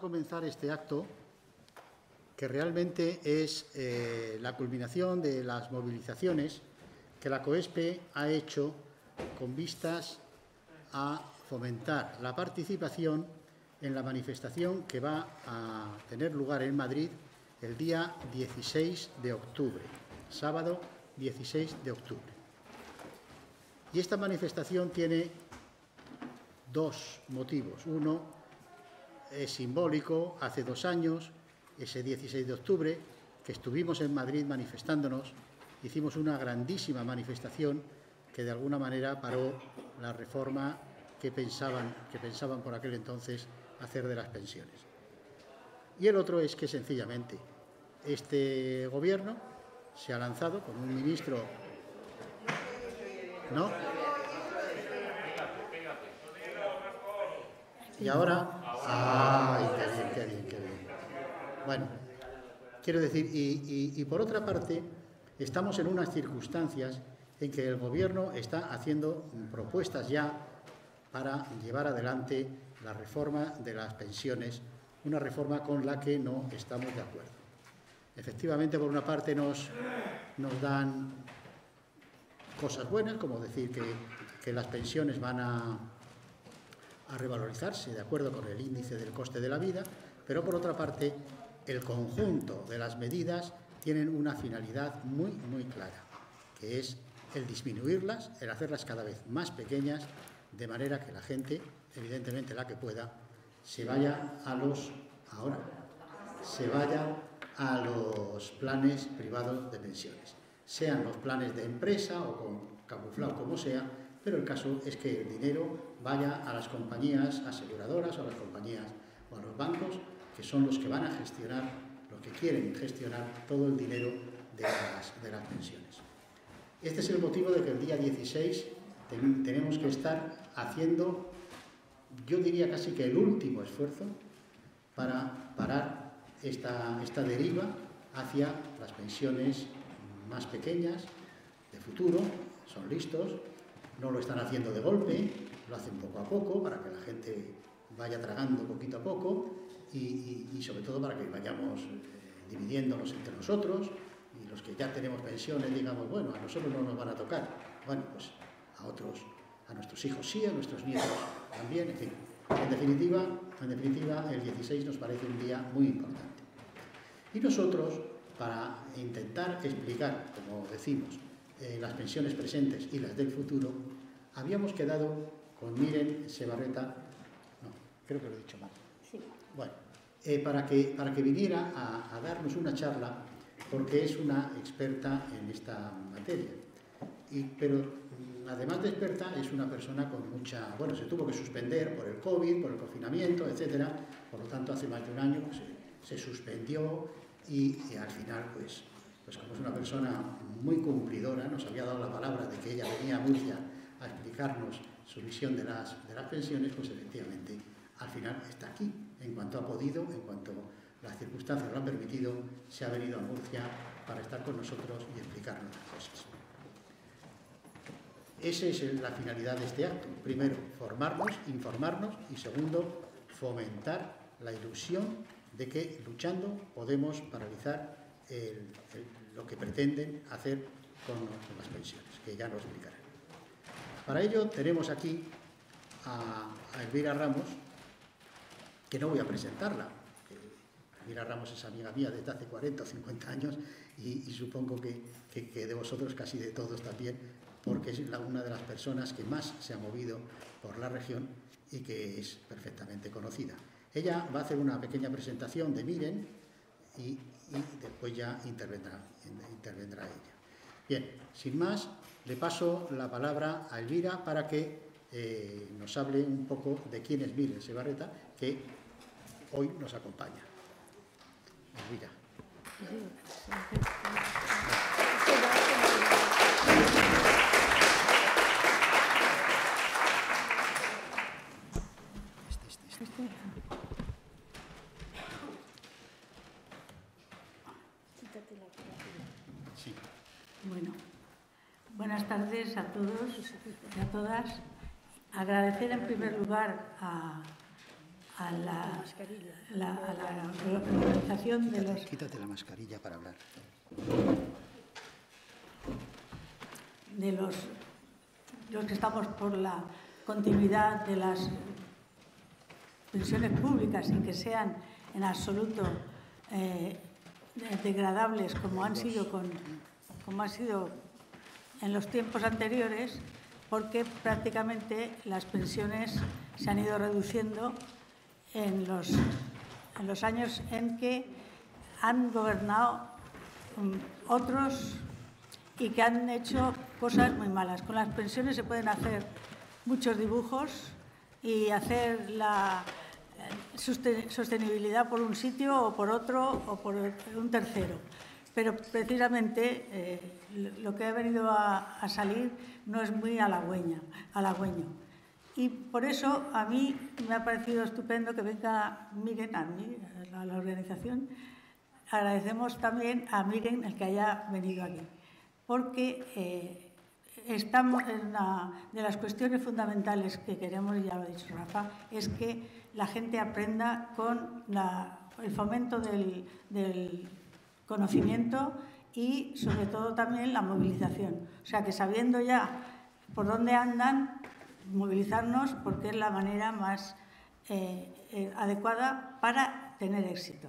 comenzar este acto, que realmente es la culminación de las movilizaciones que la COESPE ha hecho con vistas a fomentar la participación en la manifestación que va a tener lugar en Madrid el día 16 de octubre, sábado 16 de octubre. Y esta manifestación tiene dos motivos. Uno es simbólico. Hace 2 años, ese 16 de octubre, que estuvimos en Madrid manifestándonos, hicimos una grandísima manifestación que de alguna manera paró la reforma que pensaban por aquel entonces hacer de las pensiones. Y el otro es que sencillamente este gobierno se ha lanzado con un ministro, ¿no? Y ahora, ¡ay, qué bien! Bueno, quiero decir, y por otra parte, estamos en unas circunstancias en que el gobierno está haciendo propuestas ya para llevar adelante la reforma de las pensiones, una reforma con la que no estamos de acuerdo. Efectivamente, por una parte nos dan cosas buenas, como decir que las pensiones van a revalorizarse de acuerdo con el índice del coste de la vida, pero por otra parte el conjunto de las medidas tienen una finalidad muy, muy clara, que es el disminuirlas, el hacerlas cada vez más pequeñas, de manera que la gente, evidentemente la que pueda, se vaya a los planes privados de pensiones, sean los planes de empresa o con camuflado como sea, pero el caso es que el dinero vaya a las compañías aseguradoras o a las compañías o a los bancos, que son los que van a gestionar, los que quieren gestionar todo el dinero de las pensiones. Este es el motivo de que el día 16 tenemos que estar haciendo, yo diría casi que el último esfuerzo para parar esta deriva hacia las pensiones más pequeñas, de futuro. Son listos, no lo están haciendo de golpe, lo hacen poco a poco para que la gente vaya tragando poquito a poco y sobre todo para que vayamos dividiéndonos entre nosotros, y los que ya tenemos pensiones digamos, bueno, a nosotros no nos van a tocar, bueno, pues a otros, a nuestros hijos sí, a nuestros nietos también, en fin. En definitiva, el 16 nos parece un día muy importante. Y nosotros, para intentar explicar, como decimos, las pensiones presentes y las del futuro, habíamos quedado con Miren Sebarreta, no, creo que lo he dicho mal. Sí. Bueno, para que viniera a darnos una charla, porque es una experta en esta materia. Pero además de experta, es una persona con mucha... Bueno, se tuvo que suspender por el COVID, por el confinamiento, etcétera. Por lo tanto, hace más de un año pues, se suspendió y al final, pues como es una persona muy cumplidora, nos había dado la palabra de que ella venía a Murcia a explicarnos su visión de las pensiones, pues efectivamente, al final está aquí. En cuanto ha podido, en cuanto las circunstancias lo han permitido, se ha venido a Murcia para estar con nosotros y explicarnos las cosas. Esa es la finalidad de este acto. Primero, formarnos, informarnos y segundo, fomentar la ilusión de que luchando podemos paralizar lo que pretenden hacer con las pensiones, que ya lo explicaré. Para ello tenemos aquí a Elvira Ramos, que no voy a presentarla. Elvira Ramos es amiga mía desde hace 40 o 50 años y supongo que de vosotros casi de todos también, porque es una de las personas que más se ha movido por la región y que es perfectamente conocida. Ella va a hacer una pequeña presentación de Miren y después ya intervendrá ella. Bien, sin más, le paso la palabra a Elvira para que nos hable un poco de quién es Miren Sebarreta, que hoy nos acompaña. Elvira. Sí. Bueno, buenas tardes a todos y a todas. Agradecer en primer lugar organización de los... Quítate la mascarilla para hablar. De los que estamos por la continuidad de las pensiones públicas sin que sean en absoluto degradables como han sido en los tiempos anteriores, porque prácticamente las pensiones se han ido reduciendo en los años en que han gobernado otros y que han hecho cosas muy malas. Con las pensiones se pueden hacer muchos dibujos y hacer la sostenibilidad por un sitio o por otro o por un tercero. Pero precisamente lo que ha venido a salir no es muy halagüeño. Y por eso a mí me ha parecido estupendo que venga Miren a la organización. Agradecemos también a Miren el que haya venido aquí, porque estamos en una de las cuestiones fundamentales que queremos, y ya lo ha dicho Rafa, es que la gente aprenda con el fomento del conocimiento y sobre todo también la movilización. O sea que sabiendo ya por dónde andan, movilizarnos porque es la manera más adecuada para tener éxito.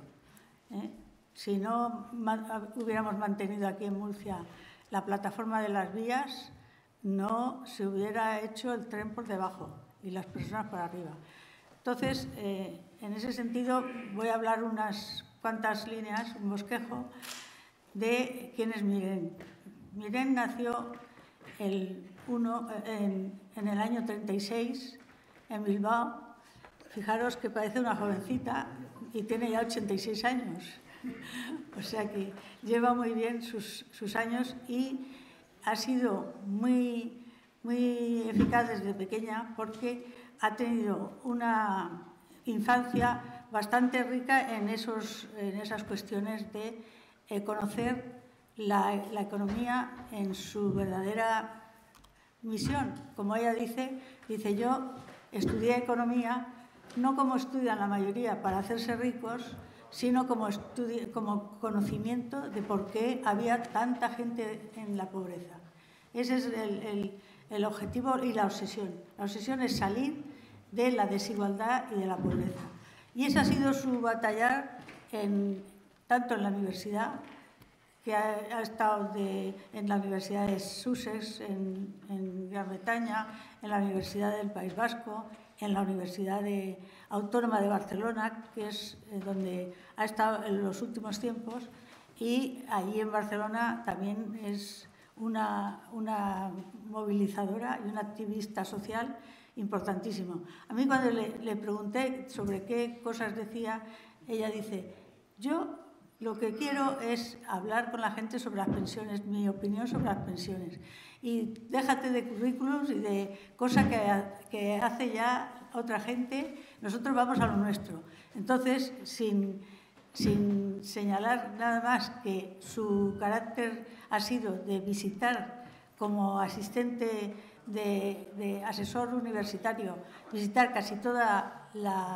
Si no hubiéramos mantenido aquí en Murcia la plataforma de las vías, no se hubiera hecho el tren por debajo y las personas por arriba. Entonces, en ese sentido, voy a hablar unas cuantas líneas, un bosquejo, de quién es Miren. Miren nació en el año 36 en Bilbao. Fijaros que parece una jovencita y tiene ya 86 años. O sea que lleva muy bien sus años y ha sido muy eficaz desde pequeña porque ha tenido una infancia bastante rica en esas cuestiones de conocer la economía en su verdadera misión. Como ella dice, yo estudié economía no como estudian la mayoría para hacerse ricos, sino como conocimiento de por qué había tanta gente en la pobreza. Ese es el objetivo y la obsesión. La obsesión es salir de la desigualdad y de la pobreza. Y ese ha sido su batallar tanto en la universidad, que ha estado en la Universidad de Sussex, en Gran Bretaña, en la Universidad del País Vasco, en la Universidad Autónoma de Barcelona, que es donde ha estado en los últimos tiempos, y allí en Barcelona también es una movilizadora y una activista social importantísima. A mí cuando le pregunté sobre qué cosas decía, ella dice, yo lo que quiero es hablar con la gente sobre las pensiones, mi opinión sobre las pensiones. Y déjate de currículums y de cosas que hace ya otra gente, nosotros vamos a lo nuestro. Entonces, sin señalar nada más que su carácter ha sido de visitar como asistente de asesor universitario, visitar casi toda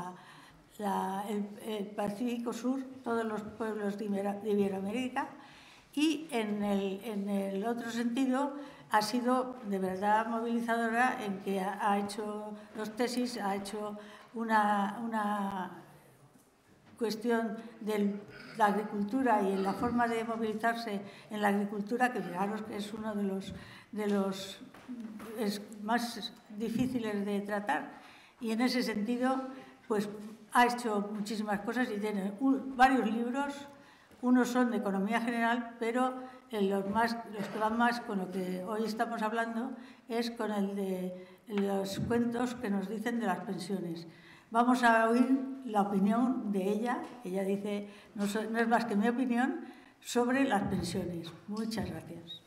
el Pacífico Sur, todos los pueblos de Iberoamérica, y en el otro sentido ha sido de verdad movilizadora en que ha hecho dos tesis, ha hecho una cuestión de la agricultura y en la forma de movilizarse en la agricultura, que fijaros que es uno de los más difíciles de tratar. Y en ese sentido, pues ha hecho muchísimas cosas y tiene varios libros. Unos son de economía general, pero los que van más con lo que hoy estamos hablando es con el de los cuentos que nos dicen de las pensiones. Vamos a oír la opinión de ella. Ella dice, no es más que mi opinión sobre las pensiones. Muchas gracias.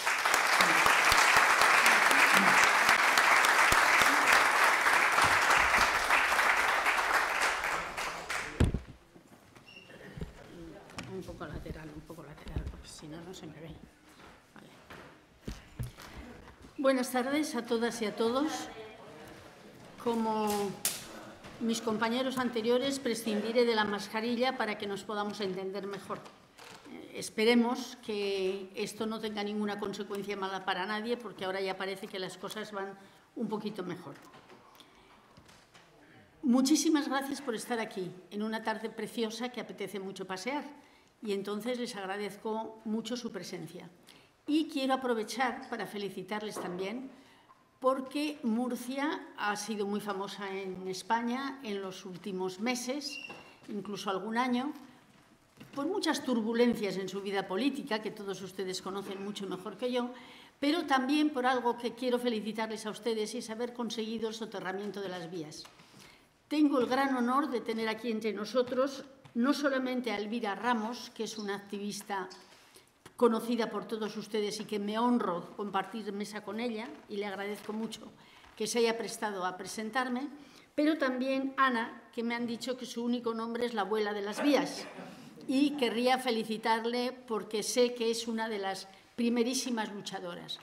Un poco lateral, porque si no, no se me ve. Vale. Buenas tardes a todas y a todos. Como mis compañeros anteriores, prescindiré de la mascarilla para que nos podamos entender mejor. Esperemos que esto no tenga ninguna consecuencia mala para nadie, porque ahora ya parece que las cosas van un poquito mejor. Muchísimas gracias por estar aquí, en una tarde preciosa que apetece mucho pasear, y entonces les agradezco mucho su presencia. Y quiero aprovechar para felicitarles también, porque Murcia ha sido muy famosa en España en los últimos meses, incluso algún año, por muchas turbulencias en su vida política, que todos ustedes conocen mucho mejor que yo, pero también por algo que quiero felicitarles a ustedes, y es haber conseguido el soterramiento de las vías. Tengo el gran honor de tener aquí entre nosotros no solamente a Elvira Ramos, que es una activista conocida por todos ustedes y que me honro compartir mesa con ella, y le agradezco mucho que se haya prestado a presentarme, pero también Ana, que me han dicho que su único nombre es la abuela de las vías, y querría felicitarle porque sé que es una de las primerísimas luchadoras.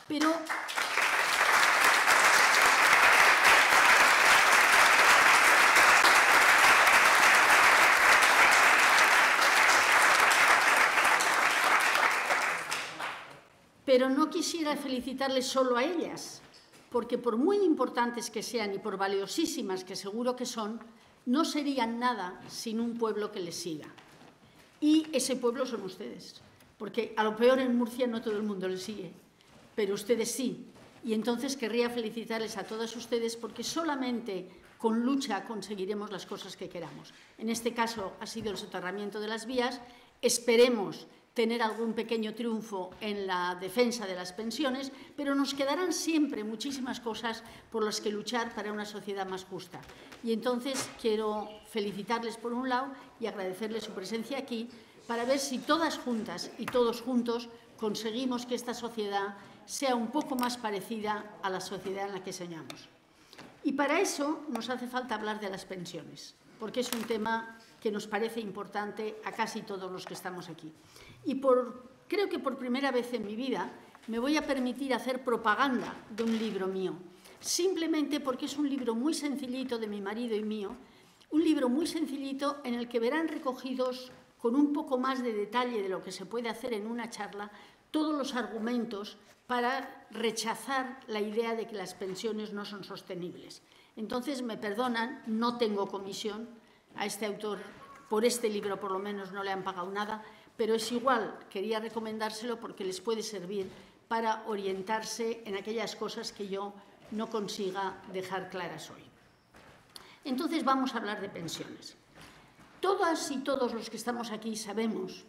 Pero no quisiera felicitarles solo a ellas, porque por muy importantes que sean y por valiosísimas que seguro que son, no serían nada sin un pueblo que les siga. Y ese pueblo son ustedes, porque a lo peor en Murcia no todo el mundo les sigue, pero ustedes sí. Y entonces querría felicitarles a todos ustedes, porque solamente con lucha conseguiremos las cosas que queramos. En este caso ha sido el soterramiento de las vías. Esperemos tener algún pequeño triunfo en la defensa de las pensiones, pero nos quedarán siempre muchísimas cosas por las que luchar para una sociedad más justa. Y entonces quiero felicitarles por un lado y agradecerles su presencia aquí, para ver si todas juntas y todos juntos conseguimos que esta sociedad sea un poco más parecida a la sociedad en la que soñamos. Y para eso nos hace falta hablar de las pensiones, porque es un tema que nos parece importante a casi todos los que estamos aquí. Y creo que por primera vez en mi vida me voy a permitir hacer propaganda de un libro mío, simplemente porque es un libro muy sencillito de mi marido y mío, un libro muy sencillito en el que verán recogidos con un poco más de detalle de lo que se puede hacer en una charla todos los argumentos para rechazar la idea de que las pensiones no son sostenibles. Entonces, me perdonan, no tengo comisión, a este autor por este libro por lo menos no le han pagado nada, pero es igual, quería recomendárselo porque les puede servir para orientarse en aquellas cosas que yo no consiga dejar claras hoy. Entonces vamos a hablar de pensiones. Todas y todos los que estamos aquí sabemos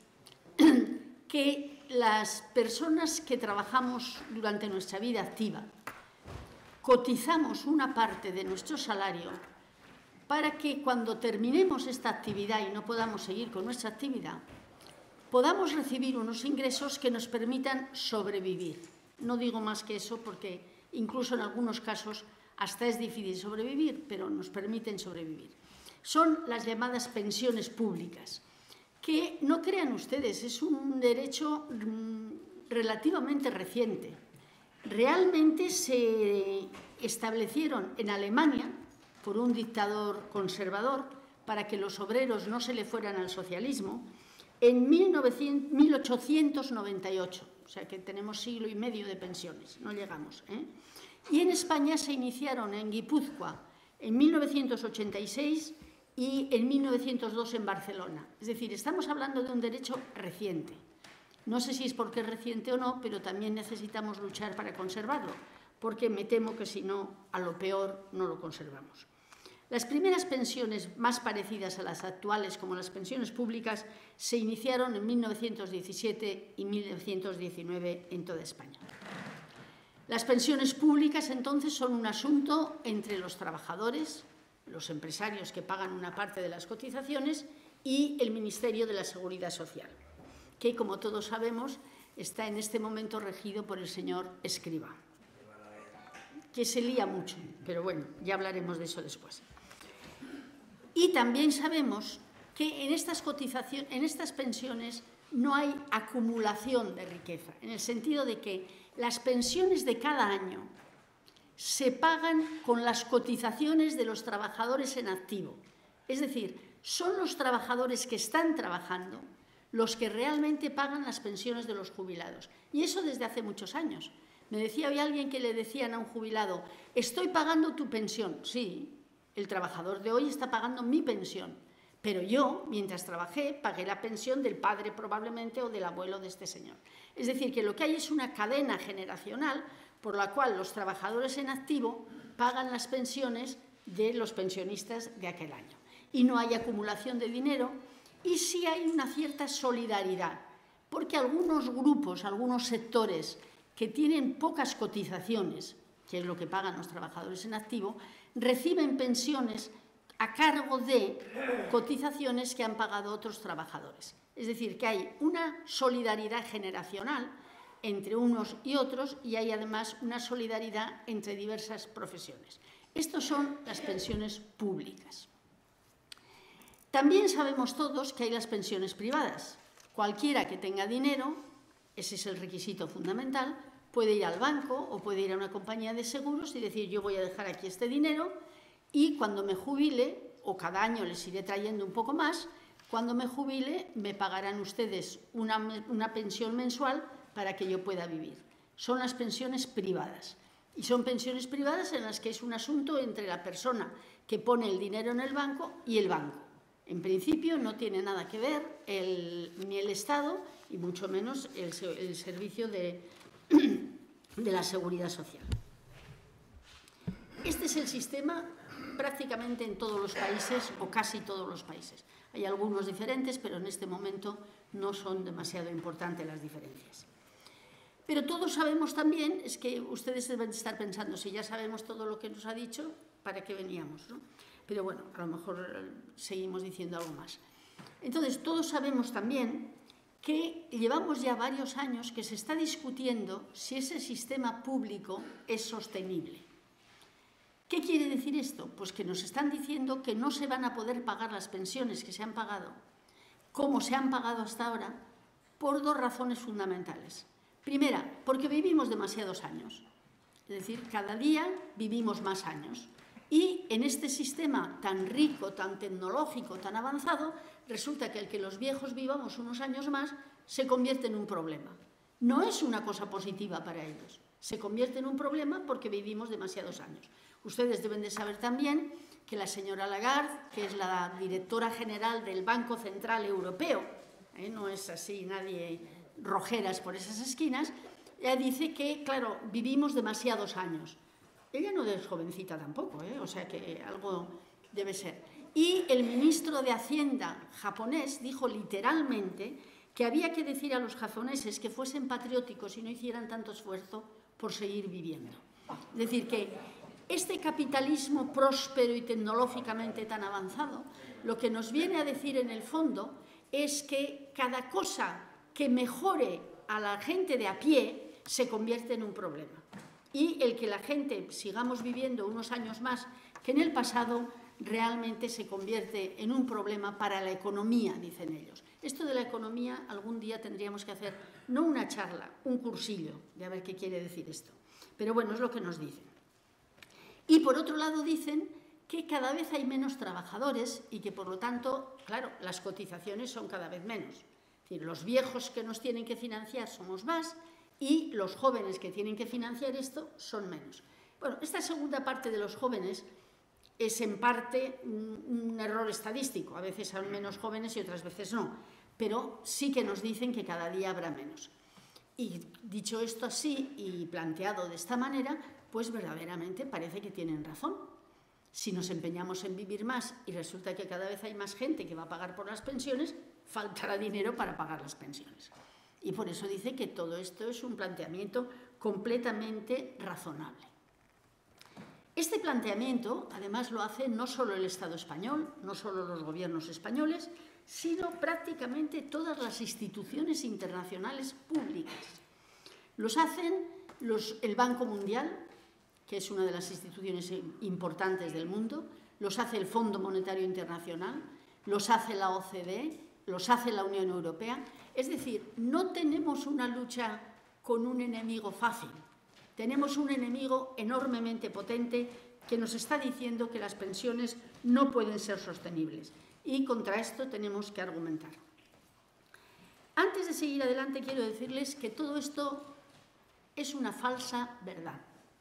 que las personas que trabajamos durante nuestra vida activa cotizamos una parte de nuestro salario para que cuando terminemos esta actividad y no podamos seguir con nuestra actividad, podamos recibir unos ingresos que nos permitan sobrevivir. No digo más que eso porque incluso en algunos casos hasta es difícil sobrevivir, pero nos permiten sobrevivir. Son las llamadas pensiones públicas, que no crean ustedes, es un derecho relativamente reciente. Realmente se establecieron en Alemania por un dictador conservador para que los obreros no se le fueran al socialismo en 1898, o sea que tenemos siglo y medio de pensiones, no llegamos. Y en España se iniciaron en Guipúzcoa en 1986 y en 1902 en Barcelona. Es decir, estamos hablando de un derecho reciente. No sé si es porque es reciente o no, pero también necesitamos luchar para conservarlo, porque me temo que si no, a lo peor no lo conservamos. Las primeras pensiones más parecidas a las actuales, como las pensiones públicas, se iniciaron en 1917 y 1919 en toda España. Las pensiones públicas, entonces, son un asunto entre los trabajadores, los empresarios que pagan una parte de las cotizaciones y el Ministerio de la Seguridad Social, que, como todos sabemos, está en este momento regido por el señor Escrivá, que se lía mucho, pero bueno, ya hablaremos de eso después. Y también sabemos que en estas pensiones no hay acumulación de riqueza, en el sentido de que las pensiones de cada año se pagan con las cotizaciones de los trabajadores en activo. Es decir, son los trabajadores que están trabajando los que realmente pagan las pensiones de los jubilados. Y eso desde hace muchos años. Me decía hoy alguien que le decían a un jubilado, estoy pagando tu pensión. Sí, el trabajador de hoy está pagando mi pensión, pero yo, mientras trabajé, pagué la pensión del padre probablemente o del abuelo de este señor. Es decir, que lo que hay es una cadena generacional por la cual los trabajadores en activo pagan las pensiones de los pensionistas de aquel año. Y no hay acumulación de dinero y sí hay una cierta solidaridad, porque algunos grupos, algunos sectores que tienen pocas cotizaciones, que es lo que pagan los trabajadores en activo, reciben pensiones a cargo de cotizaciones que han pagado otros trabajadores. Es decir, que hay una solidaridad generacional entre unos y otros y hay además una solidaridad entre diversas profesiones. Estas son las pensiones públicas. También sabemos todos que hay las pensiones privadas. Cualquiera que tenga dinero, ese es el requisito fundamental, puede ir al banco o puede ir a una compañía de seguros y decir yo voy a dejar aquí este dinero y cuando me jubile, o cada año les iré trayendo un poco más, cuando me jubile me pagarán ustedes una pensión mensual para que yo pueda vivir. Son las pensiones privadas. Y son pensiones privadas en las que es un asunto entre la persona que pone el dinero en el banco y el banco. En principio no tiene nada que ver ni el Estado y mucho menos el servicio de la Seguridad Social. Este es el sistema prácticamente en todos los países o casi todos los países. Hay algunos diferentes, pero en este momento no son demasiado importantes las diferencias. Pero todos sabemos también, es que ustedes deben estar pensando, si ya sabemos todo lo que nos ha dicho, ¿para qué veníamos, no? Pero bueno, a lo mejor seguimos diciendo algo más. Entonces, todos sabemos también que llevamos ya varios años que se está discutiendo si ese sistema público es sostenible. ¿Qué quiere decir esto? Pues que nos están diciendo que no se van a poder pagar las pensiones que se han pagado, como se han pagado hasta ahora, por dos razones fundamentales. Primera, porque vivimos demasiados años. Es decir, cada día vivimos más años. Y en este sistema tan rico, tan tecnológico, tan avanzado, resulta que el que los viejos vivamos unos años más se convierte en un problema. No es una cosa positiva para ellos. Se convierte en un problema porque vivimos demasiados años. Ustedes deben de saber también que la señora Lagarde, que es la directora general del Banco Central Europeo, no es así nadie rojeras por esas esquinas, ella dice que, claro, vivimos demasiados años. Ella no es jovencita tampoco, o sea que algo debe ser. Y el ministro de Hacienda japonés dijo literalmente que había que decir a los japoneses que fuesen patrióticos y no hicieran tanto esfuerzo por seguir viviendo. Es decir, que este capitalismo próspero y tecnológicamente tan avanzado, lo que nos viene a decir en el fondo es que cada cosa que mejore a la gente de a pie se convierte en un problema. Y el que la gente sigamos viviendo unos años más que en el pasado realmente se convierte en un problema para la economía, dicen ellos. Esto de la economía algún día tendríamos que hacer, no una charla, un cursillo, de a ver qué quiere decir esto. Pero bueno, es lo que nos dicen. Y por otro lado dicen que cada vez hay menos trabajadores y que por lo tanto, claro, las cotizaciones son cada vez menos. Es decir, los viejos que nos tienen que financiar somos más y los jóvenes que tienen que financiar esto son menos. Bueno, esta segunda parte de los jóvenes es en parte un error estadístico. A veces son menos jóvenes y otras veces no. Pero sí que nos dicen que cada día habrá menos. Y dicho esto así y planteado de esta manera, pues verdaderamente parece que tienen razón. Si nos empeñamos en vivir más y resulta que cada vez hay más gente que va a pagar por las pensiones, faltará dinero para pagar las pensiones. Y por eso dice que todo esto es un planteamiento completamente razonable. Este planteamiento, además, lo hace no solo el Estado español, no solo los gobiernos españoles, sino prácticamente todas las instituciones internacionales públicas. Los hacen el Banco Mundial, que es una de las instituciones importantes del mundo, los hace el Fondo Monetario Internacional, los hace la OCDE, los hace la Unión Europea. Es decir, no tenemos una lucha con un enemigo fácil. Tenemos un enemigo enormemente potente que nos está diciendo que las pensiones no pueden ser sostenibles. Y contra esto tenemos que argumentar. Antes de seguir adelante, quiero decirles que todo esto es una falsa verdad.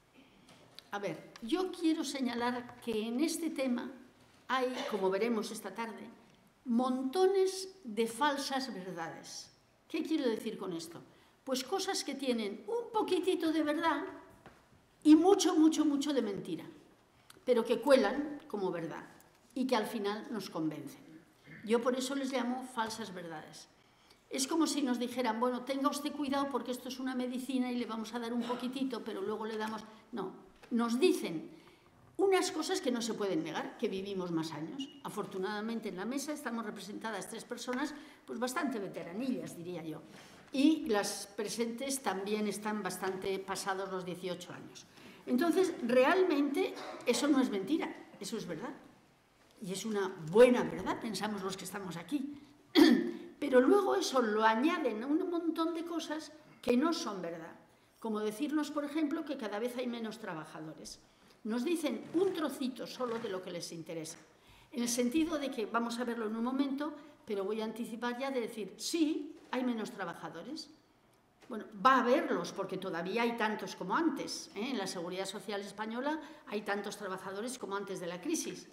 A ver, yo quiero señalar que en este tema hay, como veremos esta tarde, montones de falsas verdades. ¿Qué quiero decir con esto? Pues cosas que tienen un poquitito de verdad y mucho, mucho, mucho de mentira, pero que cuelan como verdad y que al final nos convencen. Yo por eso les llamo falsas verdades. Es como si nos dijeran, bueno, tenga usted cuidado porque esto es una medicina y le vamos a dar un poquitito, pero luego le damos... No, nos dicen unas cosas que no se pueden negar, que vivimos más años. Afortunadamente en la mesa estamos representadas 3 personas, pues bastante veteranillas, diría yo. Y las presentes también están bastante pasados los 18 años. Entonces, realmente, eso no es mentira, eso es verdad. Y es una buena verdad, pensamos los que estamos aquí. Pero luego eso lo añaden a un montón de cosas que no son verdad. Como decirnos, por ejemplo, que cada vez hay menos trabajadores. Nos dicen un trocito solo de lo que les interesa. En el sentido de que, vamos a verlo en un momento, pero voy a anticipar ya de decir, sí, hay menos trabajadores. Bueno, va a haberlos, porque todavía hay tantos como antes. En la Seguridad Social española hay tantos trabajadores como antes de las crisis.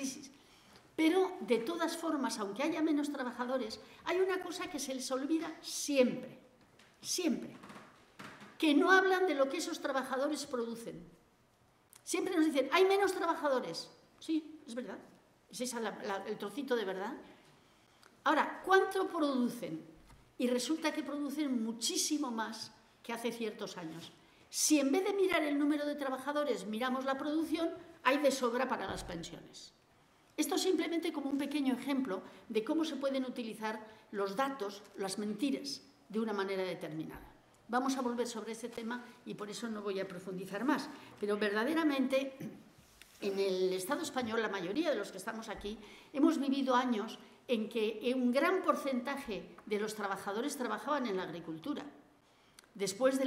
Pero, de todas formas, aunque haya menos trabajadores, hay una cosa que se les olvida siempre, siempre, que no hablan de lo que esos trabajadores producen. Siempre nos dicen, hay menos trabajadores. Sí, es verdad. ¿Es ese el trocito de verdad? Ahora, ¿cuánto producen? Y resulta que producen muchísimo más que hace ciertos años. Si en vez de mirar el número de trabajadores miramos la producción, hay de sobra para las pensiones. Esto es simplemente como un pequeño ejemplo de cómo se pueden utilizar los datos, las mentiras, de una manera determinada. Vamos a volver sobre este tema y por eso no voy a profundizar más. Pero verdaderamente, en el Estado español, la mayoría de los que estamos aquí, hemos vivido años en que un gran porcentaje de los trabajadores trabajaban en la agricultura. Después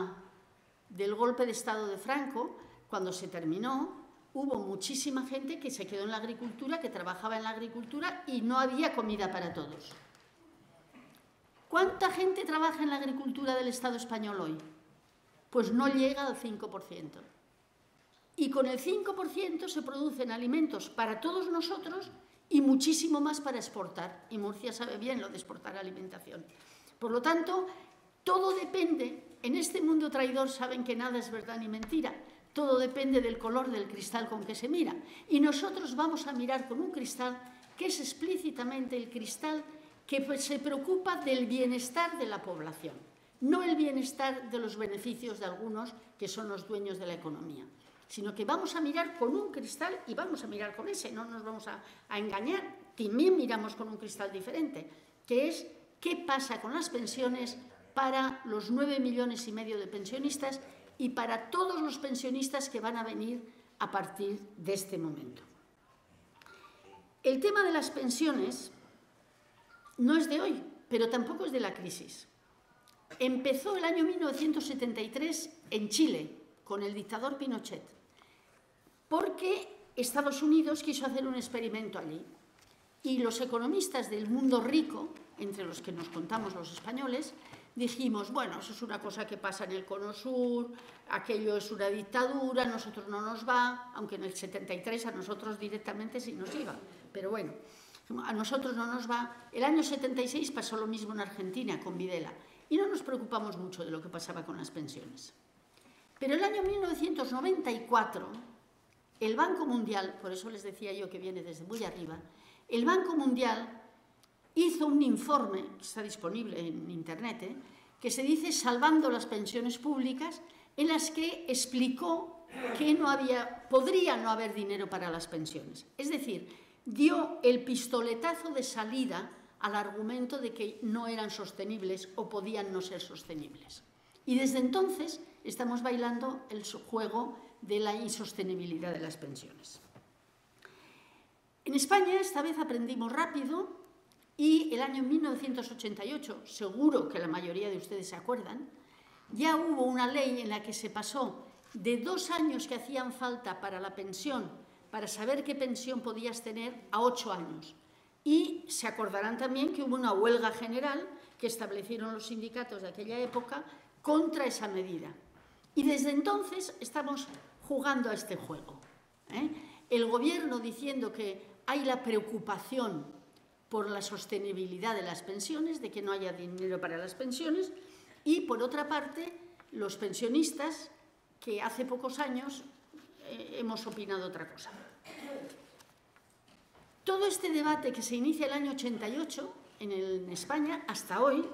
del golpe de Estado de Franco, cuando se terminó, hubo muchísima gente que se quedó en la agricultura, que trabajaba en la agricultura y no había comida para todos. ¿Cuánta gente trabaja en la agricultura del Estado español hoy? Pues no llega al 5%. Y con el 5% se producen alimentos para todos nosotros y muchísimo más para exportar. Y Murcia sabe bien lo de exportar alimentación. Por lo tanto, todo depende, en este mundo traidor saben que nada es verdad ni mentira, todo depende del color del cristal con que se mira. Y nosotros vamos a mirar con un cristal que es explícitamente el cristal que se preocupa del bienestar de la población, no el bienestar de los beneficios de algunos que son los dueños de la economía, sino que vamos a mirar con un cristal y vamos a mirar con ese, no nos vamos a engañar, también miramos con un cristal diferente, que es qué pasa con las pensiones para los 9,5 millones de pensionistas y para todos los pensionistas que van a venir a partir de este momento. El tema de las pensiones no es de hoy, pero tampoco es de la crisis. Empezó el año 1973 en Chile, con el dictador Pinochet, porque Estados Unidos quiso hacer un experimento allí. Y los economistas del mundo rico, entre los que nos contamos los españoles, dijimos, bueno, eso es una cosa que pasa en el Cono Sur, aquello es una dictadura, a nosotros no nos va, aunque en el 73 a nosotros directamente sí nos iba, pero bueno, a nosotros no nos va. El año 76 pasó lo mismo en Argentina con Videla y no nos preocupamos mucho de lo que pasaba con las pensiones. Pero el año 1994, el Banco Mundial, por eso les decía yo que viene desde muy arriba, el Banco Mundial hizo un informe, que está disponible en Internet, que se dice Salvando las pensiones públicas, en las que explicó que podría no haber dinero para las pensiones. Es decir, dio el pistoletazo de salida al argumento de que no eran sostenibles o podían no ser sostenibles. Y desde entonces estamos bailando el juego de la insostenibilidad de las pensiones. En España esta vez aprendimos rápido y el año 1988, seguro que la mayoría de ustedes se acuerdan, ya hubo una ley en la que se pasó de 2 años que hacían falta para la pensión, para saber qué pensión podías tener, a 8 años. Y se acordarán también que hubo una huelga general que establecieron los sindicatos de aquella época contra esa medida. Y desde entonces estamos jugando a este juego, ¿eh? El gobierno diciendo que hay la preocupación por la sostenibilidad de las pensiones, de que no haya dinero para las pensiones, y por otra parte, los pensionistas, que hace pocos años hemos opinado otra cosa. Todo este debate que se inicia el año 88 en España, hasta hoy,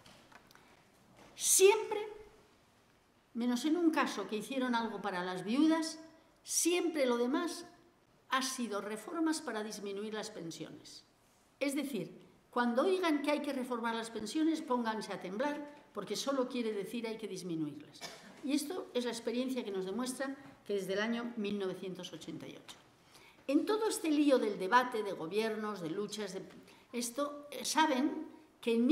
siempre, menos en un caso que hicieron algo para las viudas, siempre lo demás ha sido reformas para disminuir las pensiones. Es decir, cuando oigan que hay que reformar las pensiones, pónganse a temblar, porque solo quiere decir hay que disminuirlas. Y esto es la experiencia que nos demuestra que desde el año 1988. En todo este lío del debate, de gobiernos, de luchas, saben que en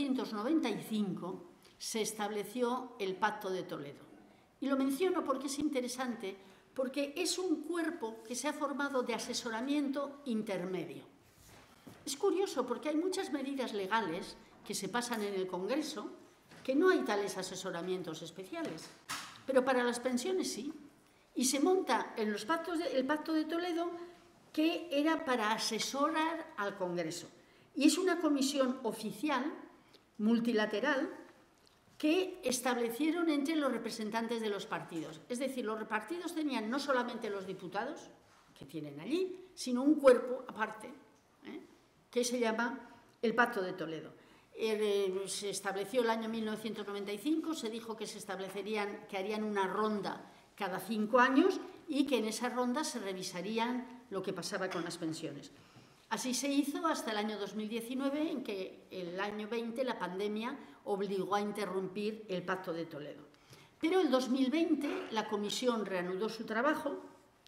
1995 se estableció el Pacto de Toledo. Y lo menciono porque es interesante, porque es un cuerpo que se ha formado de asesoramiento intermedio. Es curioso porque hay muchas medidas legales que se pasan en el Congreso que no hay tales asesoramientos especiales, pero para las pensiones sí. Y se monta en los el Pacto de Toledo, que era para asesorar al Congreso. Y es una comisión oficial, multilateral, que establecieron entre los representantes de los partidos. Es decir, los partidos tenían no solamente los diputados, que tienen allí, sino un cuerpo aparte, que se llama el Pacto de Toledo. Se estableció el año 1995, se dijo que que harían una ronda cada 5 años y que en esa ronda se revisarían lo que pasaba con las pensiones. Así se hizo hasta el año 2019, en que el año 20 la pandemia obligó a interrumpir el Pacto de Toledo. Pero el 2020 la comisión reanudó su trabajo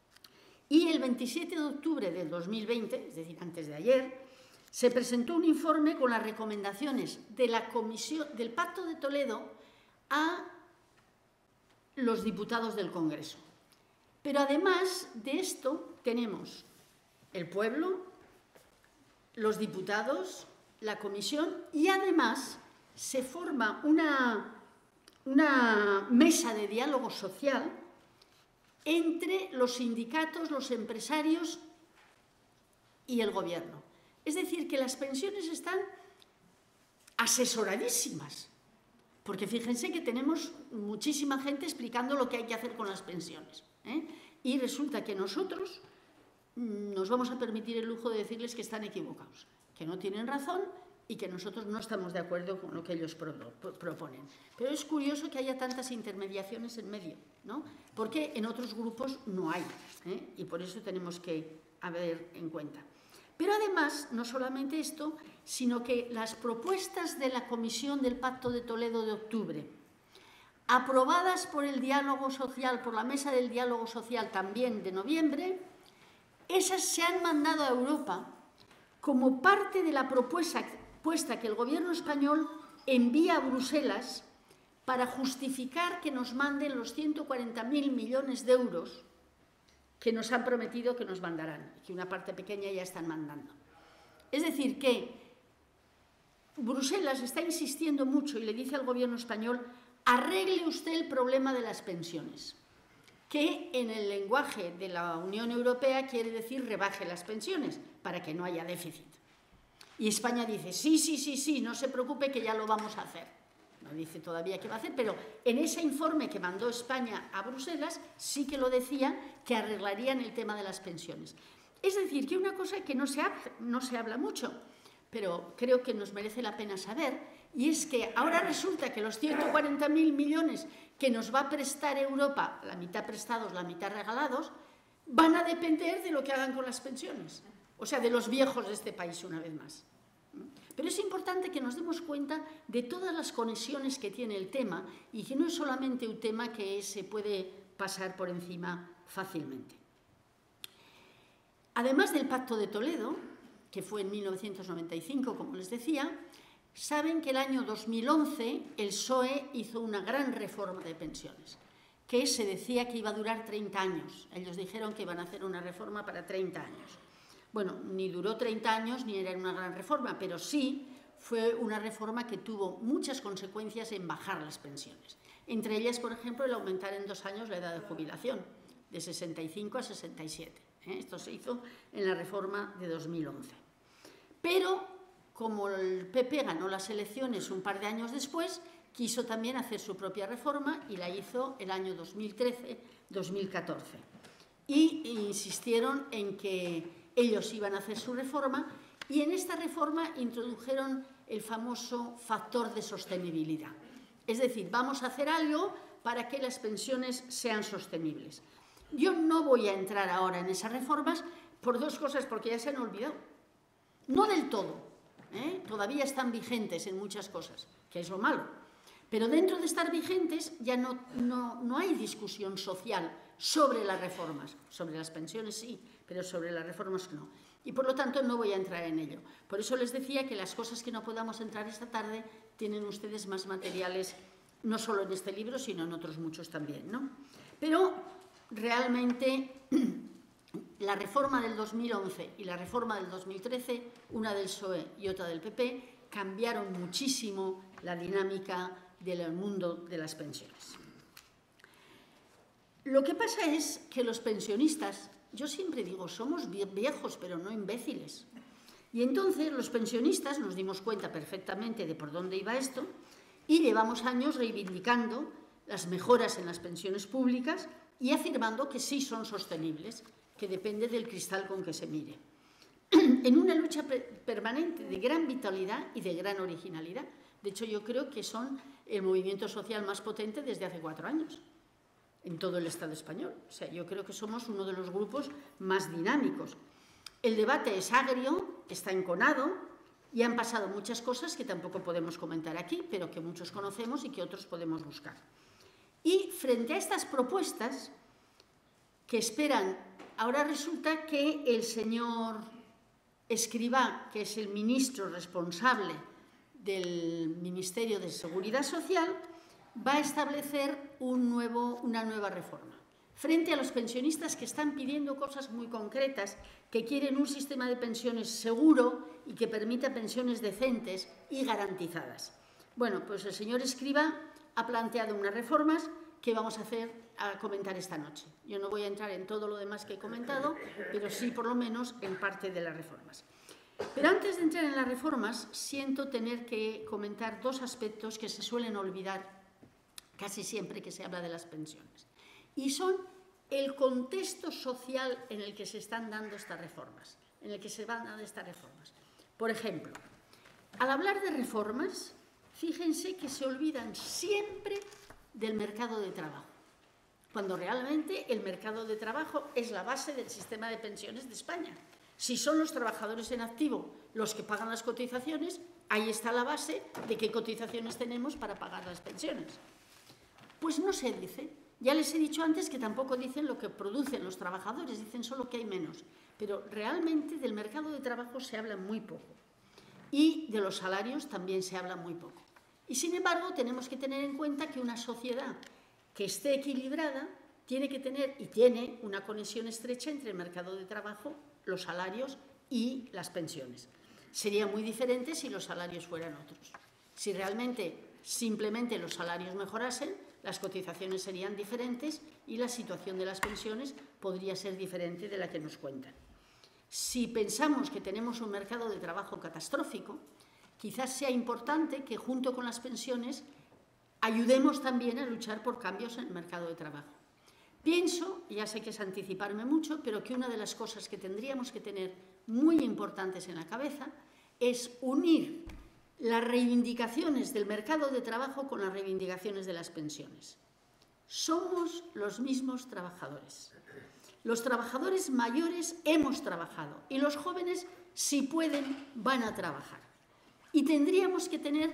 y el 27 de octubre del 2020, es decir, antes de ayer, se presentó un informe con las recomendaciones de la comisión del Pacto de Toledo a los diputados del Congreso. Pero además de esto tenemos el pueblo, los diputados, la comisión, y además se forma una mesa de diálogo social entre los sindicatos, los empresarios y el gobierno. Es decir, que las pensiones están asesoradísimas, porque fíjense que tenemos muchísima gente explicando lo que hay que hacer con las pensiones, y resulta que nosotros nos vamos a permitir el lujo de decirles que están equivocados, que no tienen razón y que nosotros no estamos de acuerdo con lo que ellos proponen. Pero es curioso que haya tantas intermediaciones en medio, ¿no? Porque en otros grupos no hay, y por eso tenemos que haber en cuenta. Pero además, no solamente esto, sino que las propuestas de la Comisión del Pacto de Toledo de octubre, aprobadas por el diálogo social, por la Mesa del Diálogo Social también de noviembre, esas se han mandado a Europa como parte de la propuesta que el gobierno español envía a Bruselas para justificar que nos manden los 140.000 millones de euros que nos han prometido que nos mandarán, que una parte pequeña ya están mandando. Es decir, que Bruselas está insistiendo mucho y le dice al gobierno español: arregle usted el problema de las pensiones, que en el lenguaje de la Unión Europea quiere decir rebaje las pensiones para que no haya déficit. Y España dice: sí, no se preocupe que ya lo vamos a hacer. No dice todavía qué va a hacer, pero en ese informe que mandó España a Bruselas sí que lo decía, que arreglarían el tema de las pensiones. Es decir, que una cosa que no se habla mucho, pero creo que nos merece la pena saber, y es que ahora resulta que los 140.000 millones que nos va a prestar Europa, la mitad prestados, la mitad regalados, van a depender de lo que hagan con las pensiones, o sea, de los viejos de este país, una vez más. Pero es importante que nos demos cuenta de todas las conexiones que tiene el tema y que no es solamente un tema que se puede pasar por encima fácilmente. Además del Pacto de Toledo, que fue en 1995, como les decía, saben que el año 2011 el PSOE hizo una gran reforma de pensiones, que se decía que iba a durar 30 años. Ellos dijeron que iban a hacer una reforma para 30 años. Bueno, ni duró 30 años ni era una gran reforma, pero sí fue una reforma que tuvo muchas consecuencias en bajar las pensiones. Entre ellas, por ejemplo, el aumentar en 2 años la edad de jubilación, de 65 a 67. Esto se hizo en la reforma de 2011. Pero, como el PP ganó las elecciones un par de años después, quiso también hacer su propia reforma y la hizo el año 2013-2014. Y insistieron en que ellos iban a hacer su reforma y en esta reforma introdujeron el famoso factor de sostenibilidad. Es decir, vamos a hacer algo para que las pensiones sean sostenibles. Yo no voy a entrar ahora en esas reformas por 2 cosas, porque ya se han olvidado. No del todo, todavía están vigentes en muchas cosas, que es lo malo. Pero dentro de estar vigentes ya no hay discusión social sobre las reformas. Sobre las pensiones sí, pero sobre las reformas no. Y por lo tanto no voy a entrar en ello. Por eso les decía que las cosas que no podamos entrar esta tarde tienen ustedes más materiales, no solo en este libro, sino en otros muchos también, ¿no? Pero realmente la reforma del 2011 y la reforma del 2013, una del PSOE y otra del PP, cambiaron muchísimo la dinámica del mundo de las pensiones. Lo que pasa es que los pensionistas, yo siempre digo, somos viejos, pero no imbéciles. Y entonces los pensionistas nos dimos cuenta perfectamente de por dónde iba esto y llevamos años reivindicando las mejoras en las pensiones públicas y afirmando que sí son sostenibles, que depende del cristal con que se mire. En una lucha permanente de gran vitalidad y de gran originalidad. De hecho, yo creo que son el movimiento social más potente desde hace 4 años en todo el Estado español. O sea, yo creo que somos uno de los grupos más dinámicos. El debate es agrio, está enconado y han pasado muchas cosas que tampoco podemos comentar aquí, pero que muchos conocemos y que otros podemos buscar. Y frente a estas propuestas que esperan, ahora resulta que el señor Escrivá, que es el ministro responsable del Ministerio de Seguridad Social, va a establecer una nueva reforma. Frente a los pensionistas que están pidiendo cosas muy concretas, que quieren un sistema de pensiones seguro y que permita pensiones decentes y garantizadas. Bueno, pues el señor Escrivá ha planteado unas reformas que vamos a comentar esta noche. Yo no voy a entrar en todo lo demás que he comentado, pero sí por lo menos en parte de las reformas. Pero antes de entrar en las reformas, siento tener que comentar 2 aspectos que se suelen olvidar casi siempre que se habla de las pensiones. Y son el contexto social en el que se están dando estas reformas, en el que se van dando estas reformas. Por ejemplo, al hablar de reformas, fíjense que se olvidan siempre del mercado de trabajo, cuando realmente el mercado de trabajo es la base del sistema de pensiones de España. Si son los trabajadores en activo los que pagan las cotizaciones, ahí está la base de qué cotizaciones tenemos para pagar las pensiones. Pues no se dice. Ya les he dicho antes que tampoco dicen lo que producen los trabajadores, dicen solo que hay menos. Pero realmente del mercado de trabajo se habla muy poco. Y de los salarios también se habla muy poco. Y sin embargo, tenemos que tener en cuenta que una sociedad que esté equilibrada tiene que tener y tiene una conexión estrecha entre el mercado de trabajo, los salarios y las pensiones. Sería muy diferente si los salarios fueran otros. Si realmente simplemente los salarios mejorasen, las cotizaciones serían diferentes y la situación de las pensiones podría ser diferente de la que nos cuentan. Si pensamos que tenemos un mercado de trabajo catastrófico, quizás sea importante que junto con las pensiones ayudemos también a luchar por cambios en el mercado de trabajo. Pienso, ya sé que es anticiparme mucho, pero que una de las cosas que tendríamos que tener muy importantes en la cabeza es unir las reivindicaciones del mercado de trabajo con las reivindicaciones de las pensiones. Somos los mismos trabajadores. Los trabajadores mayores hemos trabajado y los jóvenes, si pueden, van a trabajar. Y tendríamos que tener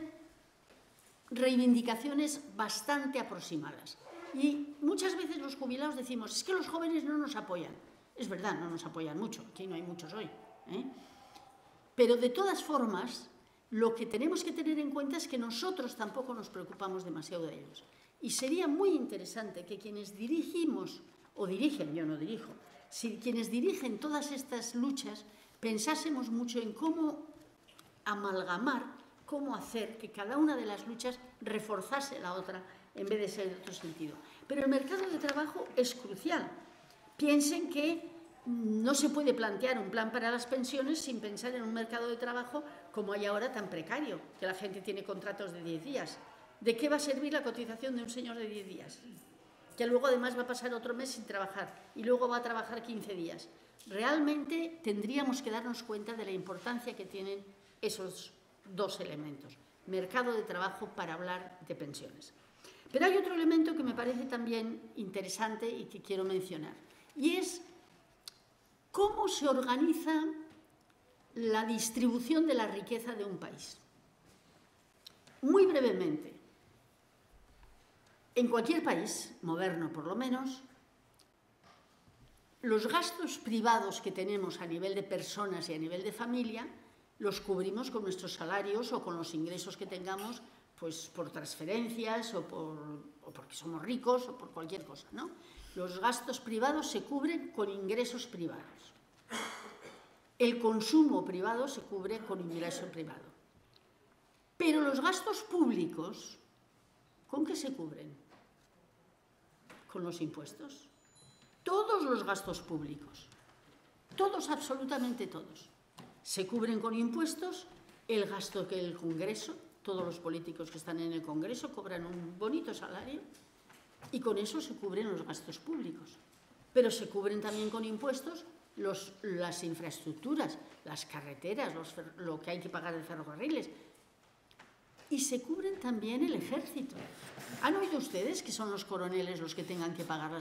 reivindicaciones bastante aproximadas. Y muchas veces los jubilados decimos, es que los jóvenes no nos apoyan. Es verdad, no nos apoyan mucho, aquí no hay muchos hoy. Pero de todas formas, Lo que tenemos que tener en cuenta es que nosotros tampoco nos preocupamos demasiado de ellos. Y sería muy interesante que quienes dirigimos, o dirigen, yo no dirijo, si quienes dirigen todas estas luchas, pensásemos mucho en cómo amalgamar, cómo hacer que cada una de las luchas reforzase la otra en vez de ser de otro sentido. Pero el mercado de trabajo es crucial. Piensen que no se puede plantear un plan para las pensiones sin pensar en un mercado de trabajo como hay ahora tan precario, que la gente tiene contratos de 10 días. ¿De qué va a servir la cotización de un señor de 10 días? Que luego además va a pasar otro mes sin trabajar y luego va a trabajar 15 días. Realmente tendríamos que darnos cuenta de la importancia que tienen esos dos elementos, mercado de trabajo para hablar de pensiones. Pero hay otro elemento que me parece también interesante y que quiero mencionar, y es cómo se organiza la distribución de la riqueza de un país. Muy brevemente, en cualquier país, moderno por lo menos, los gastos privados que tenemos a nivel de personas y a nivel de familia los cubrimos con nuestros salarios o con los ingresos que tengamos, pues por transferencias o porque somos ricos o por cualquier cosa, ¿no? Los gastos privados se cubren con ingresos privados. El consumo privado se cubre con ingreso privado. Pero los gastos públicos, ¿con qué se cubren? Con los impuestos. Todos los gastos públicos, todos, absolutamente todos, se cubren con impuestos. El gasto que el Congreso, todos los políticos que están en el Congreso cobran un bonito salario y con eso se cubren los gastos públicos. Pero se cubren también con impuestos las infraestructuras, las carreteras, lo que hay que pagar de ferrocarriles. Y se cubren también el ejército. ¿Han oído ustedes que son los coroneles los que tengan que pagar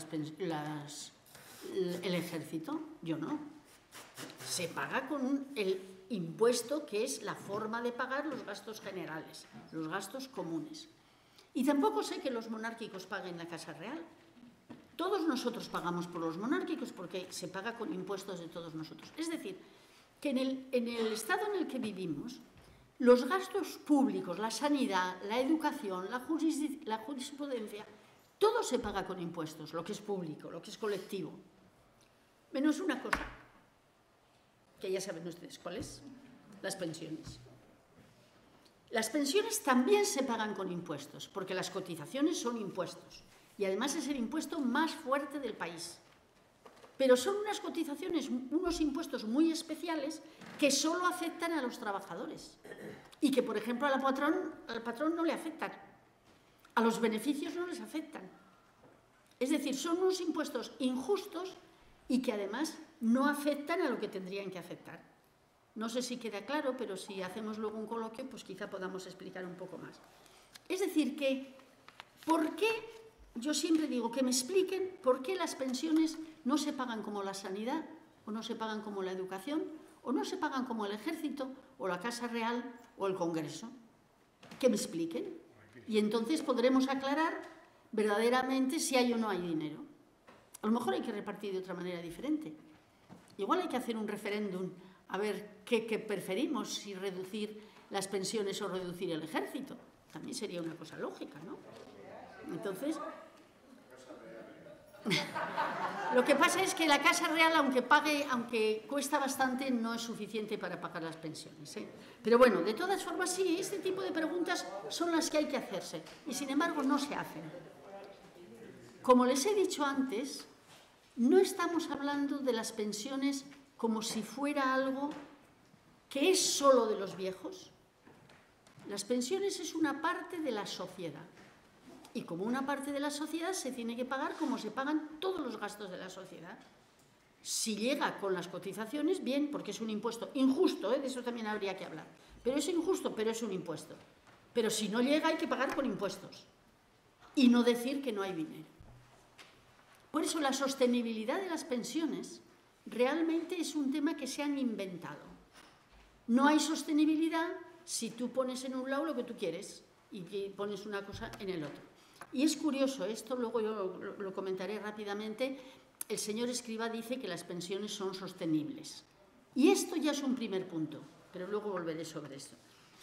el ejército? Yo no. Se paga con el impuesto, que es la forma de pagar los gastos generales, los gastos comunes. Y tampoco sé que los monárquicos paguen la Casa Real. Todos nosotros pagamos por los monárquicos porque se paga con impuestos de todos nosotros. Es decir, que en el estado en el que vivimos, los gastos públicos, la sanidad, la educación, la jurisprudencia, todo se paga con impuestos, lo que es público, lo que es colectivo. Menos una cosa, que ya saben ustedes cuál es, las pensiones. Las pensiones también se pagan con impuestos, porque las cotizaciones son impuestos. Y además es el impuesto más fuerte del país. Pero son unas cotizaciones, unos impuestos muy especiales que solo afectan a los trabajadores y que, por ejemplo, al patrón no le afectan, a los beneficios no les afectan. Es decir, son unos impuestos injustos y que además no afectan a lo que tendrían que afectar. No sé si queda claro, pero si hacemos luego un coloquio, pues quizá podamos explicar un poco más. Es decir, que ¿por qué? Yo siempre digo que me expliquen por qué las pensiones no se pagan como la sanidad, o no se pagan como la educación, o no se pagan como el ejército, o la Casa Real, o el Congreso. Que me expliquen. Y entonces podremos aclarar verdaderamente si hay o no hay dinero. A lo mejor hay que repartir de otra manera diferente. Igual hay que hacer un referéndum a ver qué preferimos, si reducir las pensiones o reducir el ejército. También sería una cosa lógica, ¿no? Entonces, lo que pasa es que la Casa Real, aunque cuesta bastante, no es suficiente para pagar las pensiones, ¿eh? Pero bueno, de todas formas, sí, este tipo de preguntas son las que hay que hacerse y, sin embargo, no se hacen. Como les he dicho antes, no estamos hablando de las pensiones como si fuera algo que es solo de los viejos. Las pensiones es una parte de la sociedad. Y como una parte de la sociedad se tiene que pagar como se pagan todos los gastos de la sociedad. Si llega con las cotizaciones, bien, porque es un impuesto injusto, ¿eh? De eso también habría que hablar. Pero es injusto, pero es un impuesto. Pero si no llega hay que pagar con impuestos. Y no decir que no hay dinero. Por eso la sostenibilidad de las pensiones realmente es un tema que se han inventado. No hay sostenibilidad si tú pones en un lado lo que tú quieres y pones una cosa en el otro. Y es curioso esto, luego yo lo comentaré rápidamente. El señor Escrivá dice que las pensiones son sostenibles. Y esto ya es un primer punto, pero luego volveré sobre esto.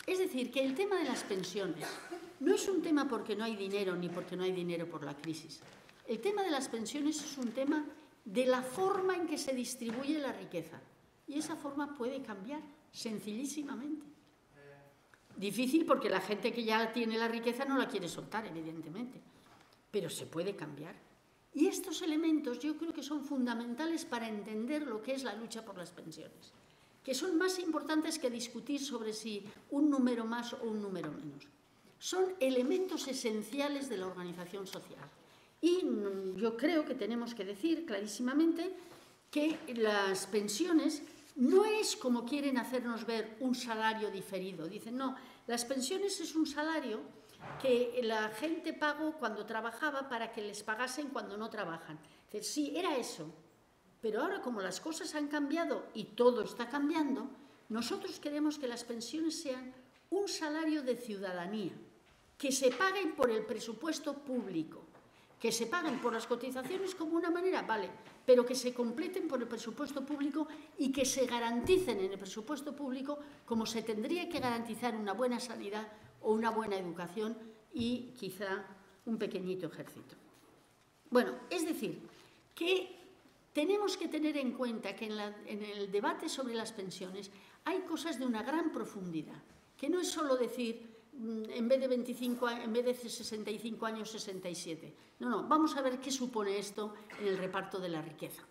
Es decir, que el tema de las pensiones no es un tema porque no hay dinero ni porque no hay dinero por la crisis. El tema de las pensiones es un tema de la forma en que se distribuye la riqueza. Y esa forma puede cambiar, sencillísimamente. Difícil porque la gente que ya tiene la riqueza no la quiere soltar, evidentemente. Pero se puede cambiar. Y estos elementos yo creo que son fundamentales para entender lo que es la lucha por las pensiones, que son más importantes que discutir sobre si un número más o un número menos. Son elementos esenciales de la organización social. Y yo creo que tenemos que decir clarísimamente que las pensiones no es como quieren hacernos ver un salario diferido. Dicen, no, las pensiones es un salario que la gente pagó cuando trabajaba para que les pagasen cuando no trabajan. Dicen, sí, era eso. Pero ahora, como las cosas han cambiado y todo está cambiando, nosotros queremos que las pensiones sean un salario de ciudadanía, que se paguen por el presupuesto público, que se paguen por las cotizaciones como una manera, vale, pero que se completen por el presupuesto público y que se garanticen en el presupuesto público como se tendría que garantizar una buena sanidad o una buena educación y quizá un pequeñito ejército. Bueno, es decir, que tenemos que tener en cuenta que en el debate sobre las pensiones hay cosas de una gran profundidad, que no es solo decir en vez de 65 años, 67. No, vamos a ver qué supone esto en el reparto de la riqueza.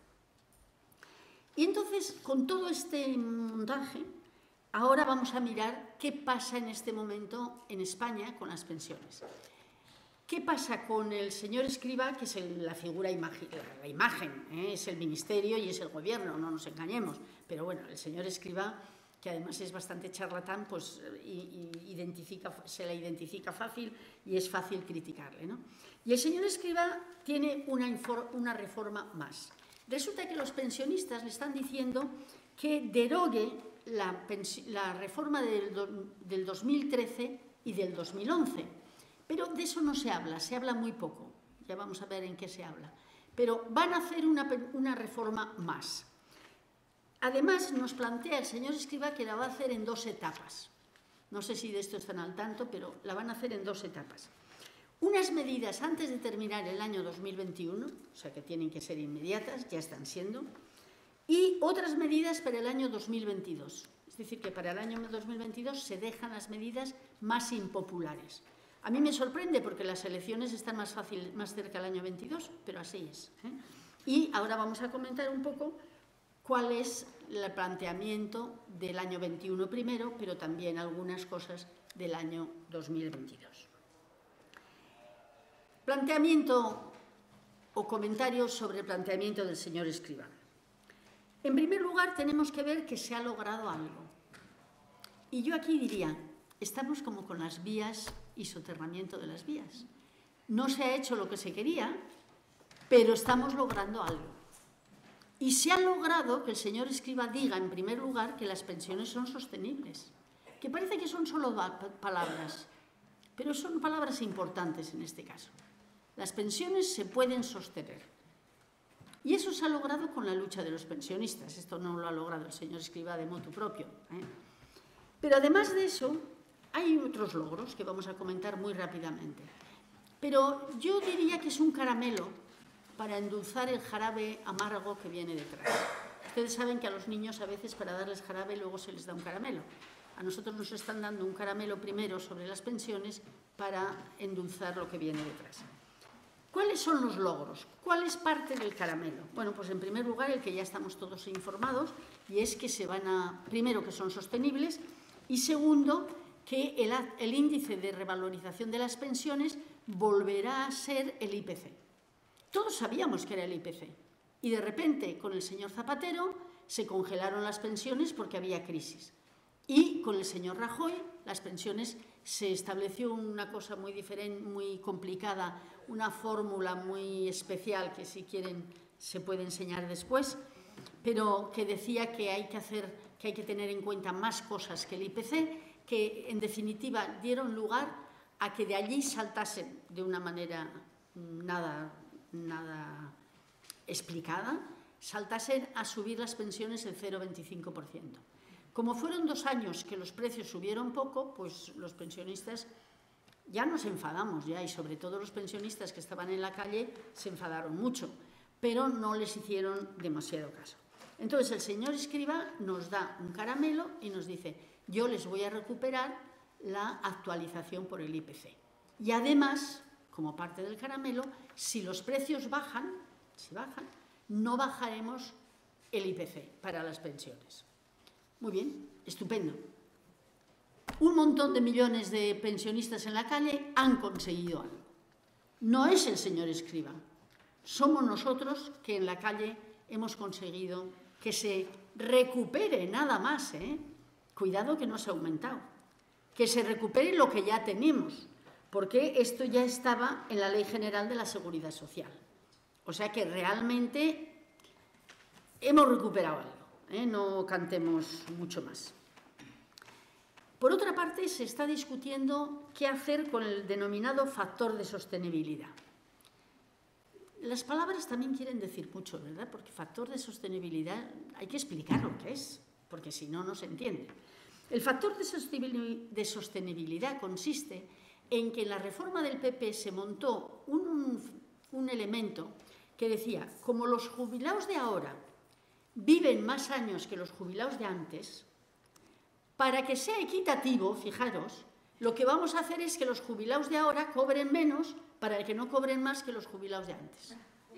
Y entonces, con todo este montaje, ahora vamos a mirar qué pasa en este momento en España con las pensiones. ¿Qué pasa con el señor Escrivá, que es la figura, la imagen, es el ministerio y es el gobierno, no nos engañemos? Pero bueno, el señor Escrivá, que además es bastante charlatán, pues se la identifica fácil y es fácil criticarle, ¿no? Y el señor Escrivá tiene una reforma más. Resulta que los pensionistas le están diciendo que derogue la reforma del 2013 y del 2011. Pero de eso no se habla muy poco. Ya vamos a ver en qué se habla. Pero van a hacer una reforma más. Además, nos plantea el señor Escrivá que la va a hacer en 2 etapas. No sé si de esto están al tanto, pero la van a hacer en 2 etapas. Unas medidas antes de terminar el año 2021, o sea que tienen que ser inmediatas, ya están siendo, y otras medidas para el año 2022. Es decir, que para el año 2022 se dejan las medidas más impopulares. A mí me sorprende porque las elecciones están más cerca del año 22, pero así es. Y ahora vamos a comentar un poco cuál es el planteamiento del año 21 primero, pero también algunas cosas del año 2022. Planteamiento o comentarios sobre el planteamiento del señor Escrivá. En primer lugar, tenemos que ver que se ha logrado algo. Y yo aquí diría, estamos como con las vías y soterramiento de las vías. No se ha hecho lo que se quería, pero estamos logrando algo. Y se ha logrado que el señor Escrivá diga, en primer lugar, que las pensiones son sostenibles. Que parece que son solo palabras, pero son palabras importantes en este caso. Las pensiones se pueden sostener. Y eso se ha logrado con la lucha de los pensionistas. Esto no lo ha logrado el señor Escrivá de motu propio. Pero además de eso, hay otros logros que vamos a comentar muy rápidamente. Pero yo diría que es un caramelo para endulzar el jarabe amargo que viene detrás. Ustedes saben que a los niños a veces para darles jarabe luego se les da un caramelo. A nosotros nos están dando un caramelo primero sobre las pensiones para endulzar lo que viene detrás. ¿Cuáles son los logros? ¿Cuál es parte del caramelo? Bueno, pues en primer lugar el que ya estamos todos informados y es que primero que son sostenibles y segundo que el índice de revalorización de las pensiones volverá a ser el IPC. Todos sabíamos que era el IPC y de repente con el señor Zapatero se congelaron las pensiones porque había crisis y con el señor Rajoy las pensiones se estableció una cosa muy diferente, muy complicada, una fórmula muy especial que si quieren se puede enseñar después, pero que decía que hay que tener en cuenta más cosas que el IPC, que en definitiva dieron lugar a que de allí saltasen de una manera nada explicada, saltasen a subir las pensiones el 0,25%. Como fueron 2 años que los precios subieron poco, pues los pensionistas ya nos enfadamos, ya, y sobre todo los pensionistas que estaban en la calle se enfadaron mucho, pero no les hicieron demasiado caso. Entonces el señor Escrivá nos da un caramelo y nos dice: yo les voy a recuperar la actualización por el IPC. Y además, como parte del caramelo, si los precios bajan, no bajaremos el IPC para las pensiones. Muy bien, estupendo. Un montón de millones de pensionistas en la calle han conseguido algo. No es el señor Escrivá, somos nosotros que en la calle hemos conseguido que se recupere nada más, Cuidado que no se ha aumentado. Que se recupere lo que ya tenemos, porque esto ya estaba en la Ley General de la Seguridad Social. O sea que realmente hemos recuperado algo, no cantemos mucho más. Por otra parte, se está discutiendo qué hacer con el denominado factor de sostenibilidad. Las palabras también quieren decir mucho, ¿verdad? Porque factor de sostenibilidad hay que explicar lo que es, porque si no, no se entiende. El factor de sostenibilidad consiste en que en la reforma del PP se montó un elemento que decía: como los jubilados de ahora viven más años que los jubilados de antes, para que sea equitativo, fijaros, lo que vamos a hacer es que los jubilados de ahora cobren menos para que no cobren más que los jubilados de antes.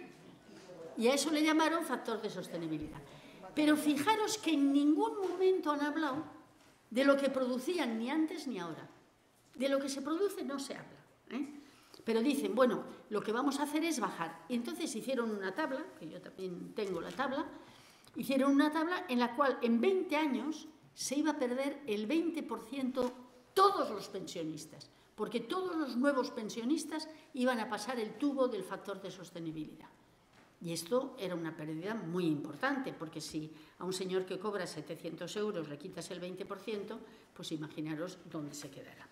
Y a eso le llamaron factor de sostenibilidad. Pero fijaros que en ningún momento han hablado de lo que producían ni antes ni ahora. De lo que se produce no se habla, Pero dicen, bueno, lo que vamos a hacer es bajar. Y entonces hicieron una tabla, que yo también tengo la tabla, hicieron una tabla en la cual en 20 años se iba a perder el 20% todos los pensionistas, porque todos los nuevos pensionistas iban a pasar el tubo del factor de sostenibilidad. Y esto era una pérdida muy importante, porque si a un señor que cobra 700 euros le quitas el 20%, pues imaginaros dónde se quedará.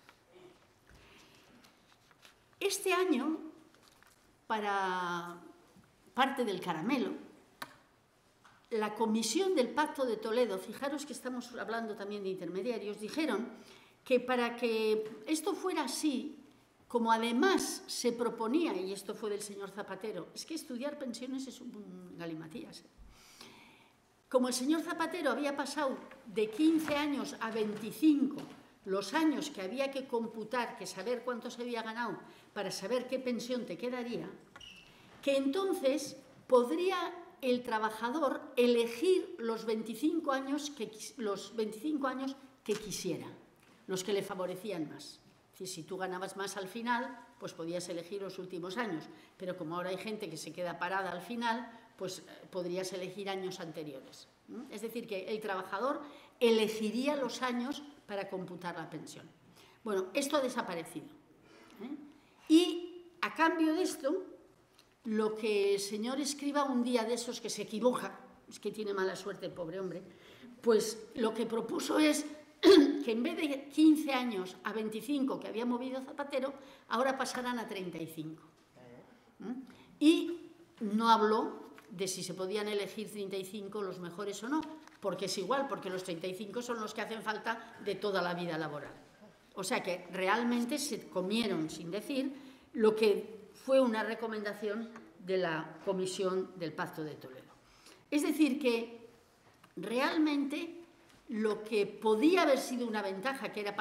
Este año, para parte del caramelo, la Comisión del Pacto de Toledo, fijaros que estamos hablando también de intermediarios, dijeron que para que esto fuera así, como además se proponía, y esto fue del señor Zapatero, es que estudiar pensiones es un galimatías. Como el señor Zapatero había pasado de 15 años a 25 los años que había que computar, que saber cuánto se había ganado para saber qué pensión te quedaría, que entonces podría el trabajador elegir los 25 años que quisiera, los que le favorecían más. Es decir, si tú ganabas más al final, pues podías elegir los últimos años, pero como ahora hay gente que se queda parada al final, pues podrías elegir años anteriores. Es decir, que el trabajador elegiría los años para computar la pensión. Bueno, esto ha desaparecido. Y a cambio de esto, lo que el señor Escrivá, un día de esos que se equivoca, es que tiene mala suerte el pobre hombre, pues lo que propuso es que en vez de 15 años a 25 que había movido Zapatero, ahora pasarán a 35. Y no habló de si se podían elegir 35 los mejores o no, porque es igual, porque los 35 son los que hacen falta de toda la vida laboral. O sea que realmente se comieron, sin decir, lo que fue una recomendación de la Comisión del Pacto de Toledo. Es decir, que realmente lo que podía haber sido una ventaja, que era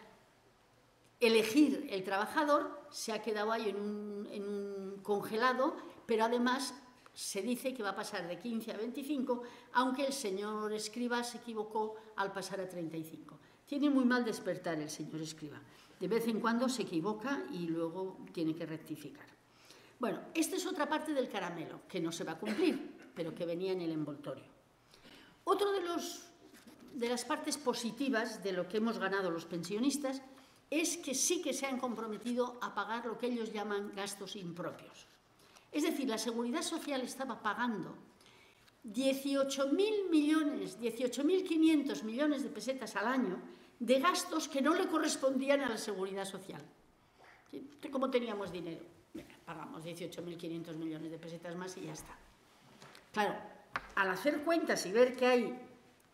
elegir el trabajador, se ha quedado ahí en un congelado, pero además se dice que va a pasar de 15 a 25, aunque el señor Escrivá se equivocó al pasar a 35. Tiene muy mal despertar el señor Escrivá. De vez en cuando se equivoca y luego tiene que rectificar. Bueno, esta es otra parte del caramelo, que no se va a cumplir, pero que venía en el envoltorio. Otro de las partes positivas de lo que hemos ganado los pensionistas es que sí que se han comprometido a pagar lo que ellos llaman gastos impropios. Es decir, la Seguridad Social estaba pagando 18.000 millones, 18.500 millones de pesetas al año de gastos que no le correspondían a la Seguridad Social. ¿Sí? ¿Cómo teníamos dinero? Venga, pagamos 18.500 millones de pesetas más y ya está. Claro, al hacer cuentas y ver que hay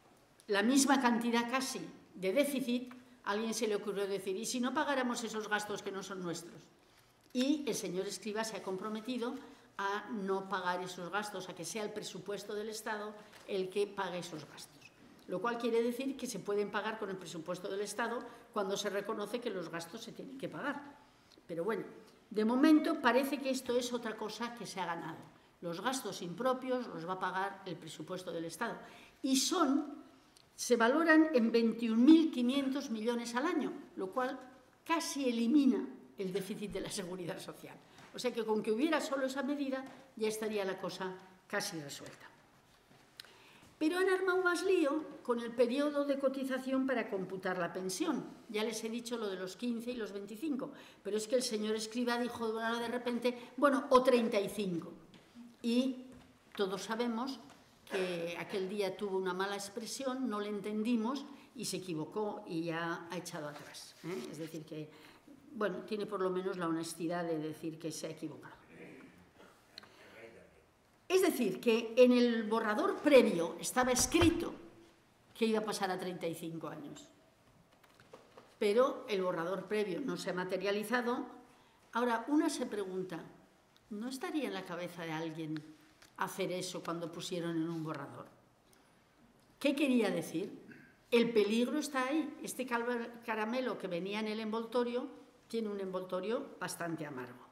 la misma cantidad casi de déficit, a alguien se le ocurrió decir, ¿y si no pagáramos esos gastos que no son nuestros? Y el señor Escrivá se ha comprometido a no pagar esos gastos, a que sea el presupuesto del Estado el que pague esos gastos. Lo cual quiere decir que se pueden pagar con el presupuesto del Estado cuando se reconoce que los gastos se tienen que pagar. Pero bueno, de momento parece que esto es otra cosa que se ha ganado. Los gastos impropios los va a pagar el presupuesto del Estado. Y se valoran en 21.500 millones al año, lo cual casi elimina el déficit de la Seguridad Social. O sea que con que hubiera solo esa medida ya estaría la cosa casi resuelta. Pero han armado más lío con el periodo de cotización para computar la pensión. Ya les he dicho lo de los 15 y los 25, pero es que el señor Escrivá dijo de repente, bueno, o 35. Y todos sabemos que aquel día tuvo una mala expresión, no le entendimos y se equivocó y ya ha echado atrás. Es decir que, bueno, tiene por lo menos la honestidad de decir que se ha equivocado. Es decir, que en el borrador previo estaba escrito que iba a pasar a 35 años. Pero el borrador previo no se ha materializado. Ahora, una se pregunta, ¿no estaría en la cabeza de alguien hacer eso cuando pusieron en un borrador? ¿Qué quería decir? El peligro está ahí. Este caramelo que venía en el envoltorio tiene un envoltorio bastante amargo.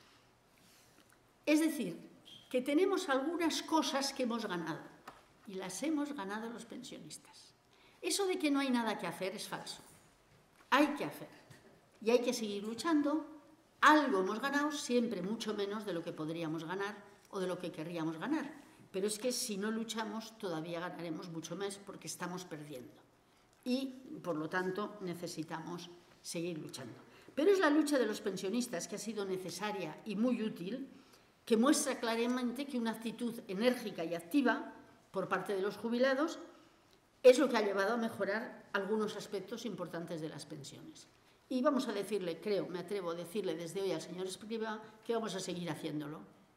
Es decir, que tenemos algunas cosas que hemos ganado y las hemos ganado los pensionistas. Eso de que no hay nada que hacer es falso. Hay que hacer y hay que seguir luchando. Algo hemos ganado, siempre mucho menos de lo que podríamos ganar o de lo que querríamos ganar. Pero es que si no luchamos todavía ganaremos mucho más porque estamos perdiendo. Y, por lo tanto, necesitamos seguir luchando. Pero es la lucha de los pensionistas que ha sido necesaria y muy útil, que muestra claramente que una actitud enérgica y activa por parte de los jubilados es lo que ha llevado a mejorar algunos aspectos importantes de las pensiones. Y vamos a decirle, creo, me atrevo a decirle desde hoy al señor Escrivá que vamos a seguir haciéndolo.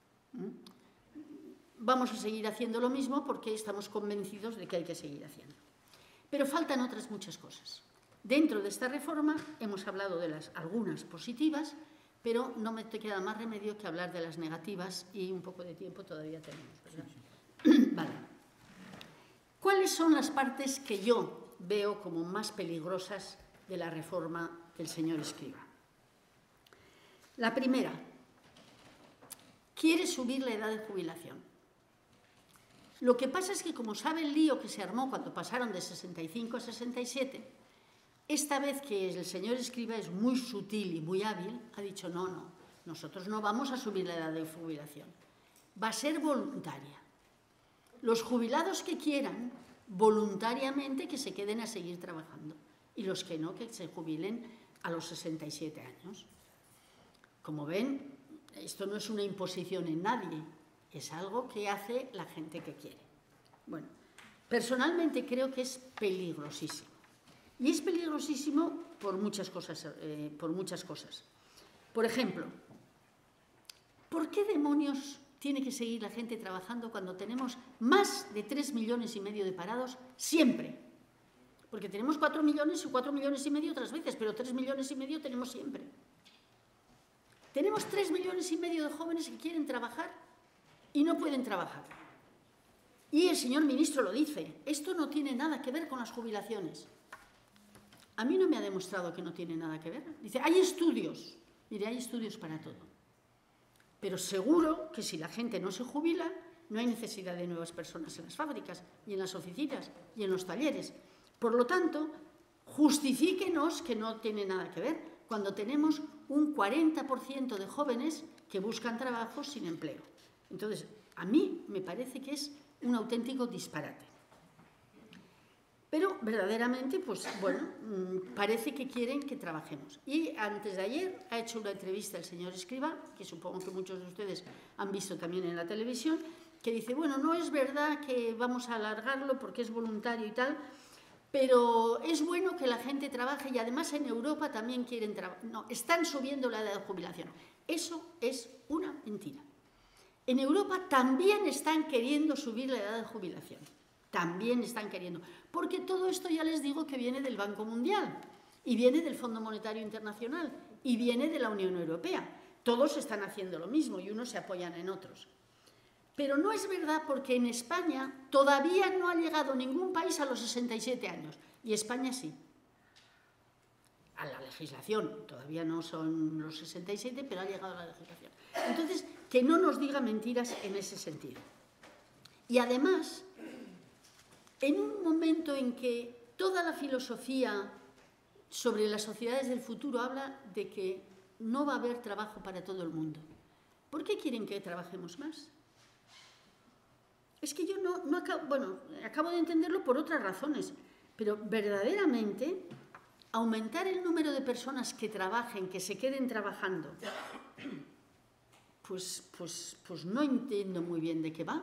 Vamos a seguir haciendo lo mismo porque estamos convencidos de que hay que seguir haciendo. Pero faltan otras muchas cosas. Dentro de esta reforma hemos hablado de algunas positivas, pero no me queda más remedio que hablar de las negativas y un poco de tiempo todavía tenemos, ¿verdad? Vale. ¿Cuáles son las partes que yo veo como más peligrosas de la reforma del señor Escrivá? La primera, quiere subir la edad de jubilación. Lo que pasa es que, como sabe el lío que se armó cuando pasaron de 65 a 67, esta vez que el señor Escrivá es muy sutil y muy hábil, ha dicho no, nosotros no vamos a subir la edad de jubilación, va a ser voluntaria. Los jubilados que quieran, voluntariamente que se queden a seguir trabajando y los que no, que se jubilen a los 67 años. Como ven, esto no es una imposición en nadie, es algo que hace la gente que quiere. Bueno, personalmente creo que es peligrosísimo. Y es peligrosísimo por muchas cosas. Por ejemplo, ¿por qué demonios tiene que seguir la gente trabajando cuando tenemos más de 3,5 millones de parados siempre? Porque tenemos 4 millones y 4,5 millones otras veces, pero 3,5 millones tenemos siempre. Tenemos 3,5 millones de jóvenes que quieren trabajar y no pueden trabajar. Y el señor ministro lo dice, esto no tiene nada que ver con las jubilaciones. A mí no me ha demostrado que no tiene nada que ver. Dice, hay estudios. Mire, hay estudios para todo. Pero seguro que si la gente no se jubila, no hay necesidad de nuevas personas en las fábricas, y en las oficinas, y en los talleres. Por lo tanto, justifíquenos que no tiene nada que ver cuando tenemos un 40% de jóvenes que buscan trabajo sin empleo. Entonces, a mí me parece que es un auténtico disparate. Pero verdaderamente, pues bueno, parece que quieren que trabajemos. Y antes de ayer ha hecho una entrevista el señor Escrivá, que supongo que muchos de ustedes han visto también en la televisión, que dice, bueno, no es verdad que vamos a alargarlo porque es voluntario y tal, pero es bueno que la gente trabaje y además en Europa también quieren trabajar. No, están subiendo la edad de jubilación. Eso es una mentira. En Europa también están queriendo subir la edad de jubilación. también están queriendo. Porque todo esto ya les digo que viene del Banco Mundial y viene del Fondo Monetario Internacional y viene de la Unión Europea. Todos están haciendo lo mismo y unos se apoyan en otros. Pero no es verdad, porque en España todavía no ha llegado ningún país a los 67 años, y España sí. A la legislación, todavía no son los 67, pero ha llegado a la legislación. Entonces, que no nos diga mentiras en ese sentido. Y además, en un momento en que toda la filosofía sobre las sociedades del futuro habla de que no va a haber trabajo para todo el mundo, ¿por qué quieren que trabajemos más? Es que yo no acabo, bueno, acabo de entenderlo por otras razones, pero verdaderamente aumentar el número de personas que trabajen, que se queden trabajando, pues no entiendo muy bien de qué va.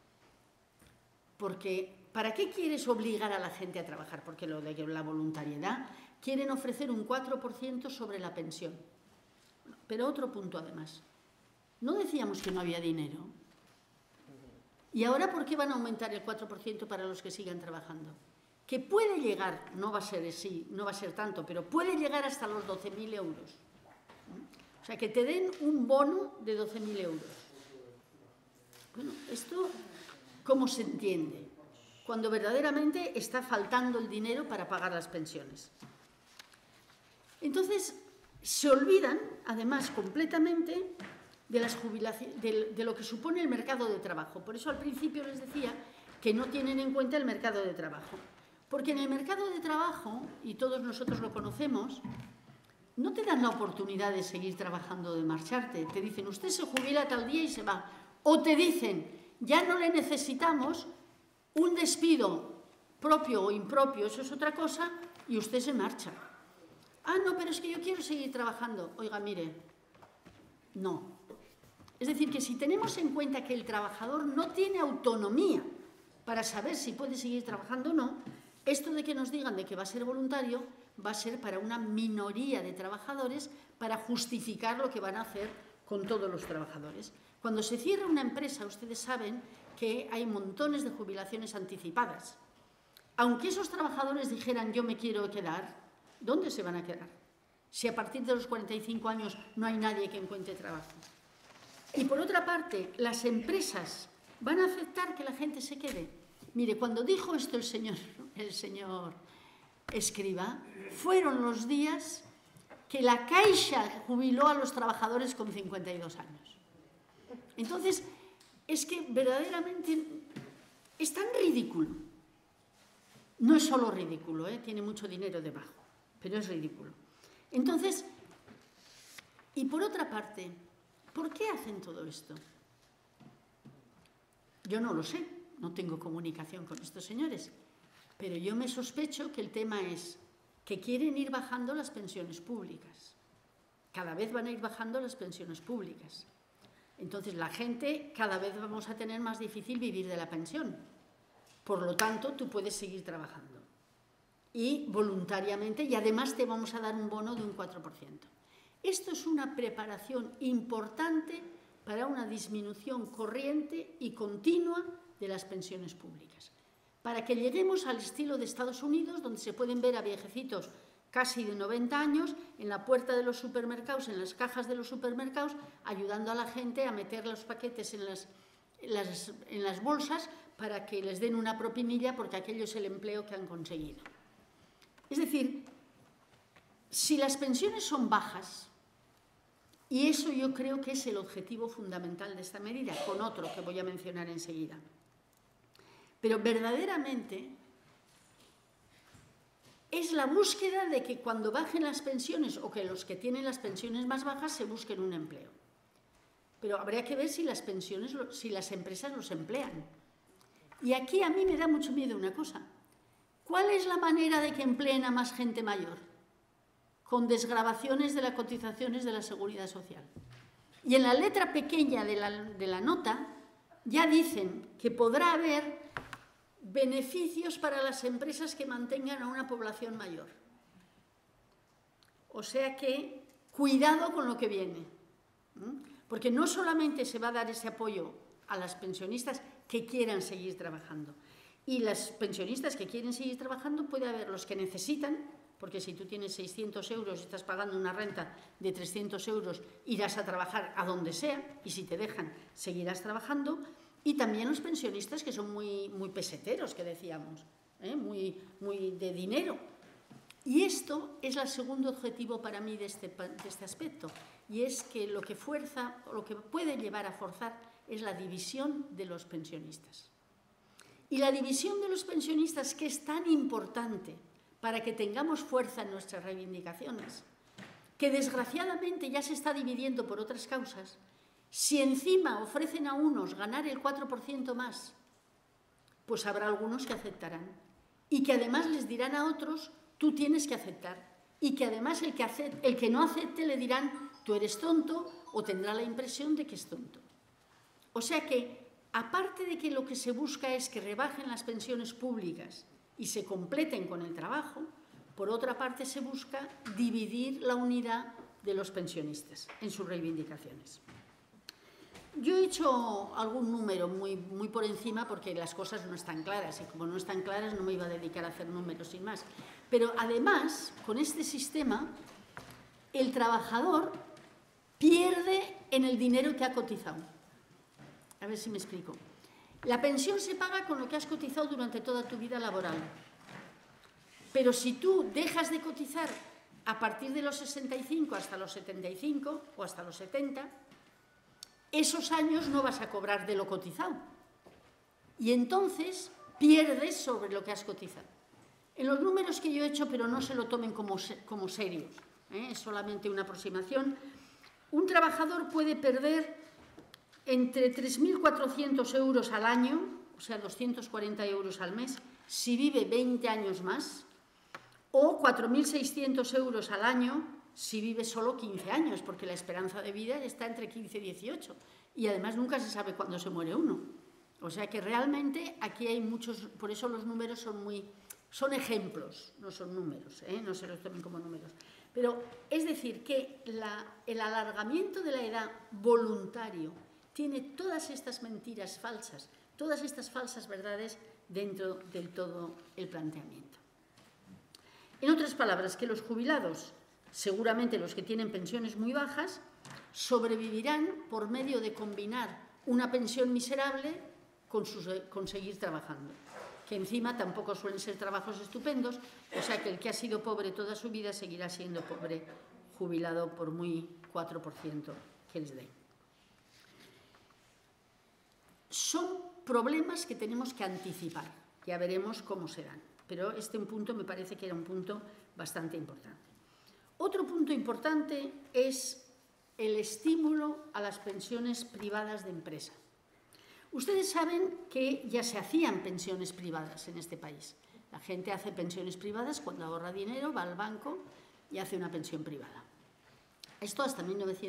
Porque, ¿para qué quieres obligar a la gente a trabajar? Porque lo de la voluntariedad, quieren ofrecer un 4% sobre la pensión. Pero otro punto además. ¿No decíamos que no había dinero? ¿Y ahora por qué van a aumentar el 4% para los que sigan trabajando? Que puede llegar, no va a ser así, no va a ser tanto, pero puede llegar hasta los 12.000 euros. O sea, que te den un bono de 12.000 euros. Bueno, esto, ¿cómo se entiende? Cuando verdaderamente está faltando el dinero para pagar las pensiones. Entonces, se olvidan, además, completamente de las jubilaciones, de lo que supone el mercado de trabajo. Por eso al principio les decía que no tienen en cuenta el mercado de trabajo. Porque en el mercado de trabajo, y todos nosotros lo conocemos, no te dan la oportunidad de seguir trabajando, de marcharte. Te dicen, usted se jubila tal día y se va. O te dicen, ya no le necesitamos, un despido propio o impropio, eso es otra cosa, y usted se marcha. Ah, no, pero es que yo quiero seguir trabajando. Oiga, mire, no. Es decir, que si tenemos en cuenta que el trabajador no tiene autonomía para saber si puede seguir trabajando o no, esto de que nos digan de que va a ser voluntario va a ser para una minoría de trabajadores para justificar lo que van a hacer con todos los trabajadores. Cuando se cierra una empresa, ustedes saben que hay montones de jubilaciones anticipadas. Aunque esos trabajadores dijeran yo me quiero quedar, ¿dónde se van a quedar? Si a partir de los 45 años no hay nadie que encuentre trabajo. Y por otra parte, las empresas van a aceptar que la gente se quede. Mire, cuando dijo esto el señor Escrivá, fueron los días que la Caixa jubiló a los trabajadores con 52 años. Entonces, es que verdaderamente es tan ridículo. No es solo ridículo, tiene mucho dinero debajo, pero es ridículo. Entonces, y por otra parte, ¿por qué hacen todo esto? Yo no lo sé, no tengo comunicación con estos señores, pero yo me sospecho que el tema es que quieren ir bajando las pensiones públicas. Cada vez van a ir bajando las pensiones públicas. Entonces, la gente, cada vez vamos a tener más difícil vivir de la pensión. Por lo tanto, tú puedes seguir trabajando. Y voluntariamente, y además te vamos a dar un bono de un 4%. Esto es una preparación importante para una disminución corriente y continua de las pensiones públicas. Para que lleguemos al estilo de Estados Unidos, donde se pueden ver a viejecitos casi de 90 años en la puerta de los supermercados, en las cajas de los supermercados, ayudando a la gente a meter los paquetes en las bolsas para que les den una propinilla porque aquello es el empleo que han conseguido. Es decir, si las pensiones son bajas, y eso yo creo que es el objetivo fundamental de esta medida, con otro que voy a mencionar enseguida, pero verdaderamente es la búsqueda de que cuando bajen las pensiones o que los que tienen las pensiones más bajas se busquen un empleo. Pero habría que ver si las empresas los emplean. Y aquí a mí me da mucho miedo una cosa. ¿Cuál es la manera de que empleen a más gente mayor? Con desgravaciones de las cotizaciones de la Seguridad Social. Y en la letra pequeña de la nota ya dicen que podrá haber beneficios para las empresas que mantengan a una población mayor. O sea que, cuidado con lo que viene. Porque no solamente se va a dar ese apoyo a las pensionistas que quieran seguir trabajando, Y las pensionistas que quieren seguir trabajando, puede haber los que necesitan, porque si tú tienes 600 euros y estás pagando una renta de 300 euros, irás a trabajar a donde sea, y si te dejan, seguirás trabajando. Y también los pensionistas que son muy peseteros, que decíamos, muy de dinero. Y esto es el segundo objetivo para mí de este aspecto, y es que lo que fuerza, o lo que puede llevar a forzar, es la división de los pensionistas. Y la división de los pensionistas, que es tan importante para que tengamos fuerza en nuestras reivindicaciones, que desgraciadamente ya se está dividiendo por otras causas, si encima ofrecen a unos ganar el 4% más, pues habrá algunos que aceptarán. Y que además les dirán a otros, tú tienes que aceptar. Y que además el que no acepte le dirán, tú eres tonto, o tendrá la impresión de que es tonto. O sea que, aparte de que lo que se busca es que rebajen las pensiones públicas y se completen con el trabajo, por otra parte se busca dividir la unidad de los pensionistas en sus reivindicaciones. Yo he hecho algún número muy por encima porque las cosas no están claras, y como no están claras no me iba a dedicar a hacer números sin más. Pero además, con este sistema, el trabajador pierde en el dinero que ha cotizado. A ver si me explico. La pensión se paga con lo que has cotizado durante toda tu vida laboral. Pero si tú dejas de cotizar a partir de los 65 hasta los 75 o hasta los 70, esos años no vas a cobrar de lo cotizado. Y entonces pierdes sobre lo que has cotizado. En los números que yo he hecho, pero no se lo tomen como serios, es solamente una aproximación, un trabajador puede perder entre 3.400 euros al año, o sea, 240 euros al mes, si vive 20 años más, o 4.600 euros al año si vive solo 15 años, porque la esperanza de vida está entre 15 y 18, y además nunca se sabe cuándo se muere uno. O sea que realmente aquí hay muchos, por eso los números son ejemplos, no son números, no se los tomen como números. Pero es decir, que el alargamiento de la edad voluntario tiene todas estas mentiras falsas, todas estas falsas verdades dentro del todo el planteamiento. En otras palabras, que los jubilados, seguramente los que tienen pensiones muy bajas, sobrevivirán por medio de combinar una pensión miserable con seguir trabajando, que encima tampoco suelen ser trabajos estupendos, o sea que el que ha sido pobre toda su vida seguirá siendo pobre jubilado por muy 4% que les den. Son problemas que tenemos que anticipar, ya veremos cómo se dan, pero este punto me parece que era un punto bastante importante. Otro punto importante es el estímulo a las pensiones privadas de empresa. Ustedes saben que ya se hacían pensiones privadas en este país. La gente hace pensiones privadas cuando ahorra dinero, va al banco y hace una pensión privada. Esto hasta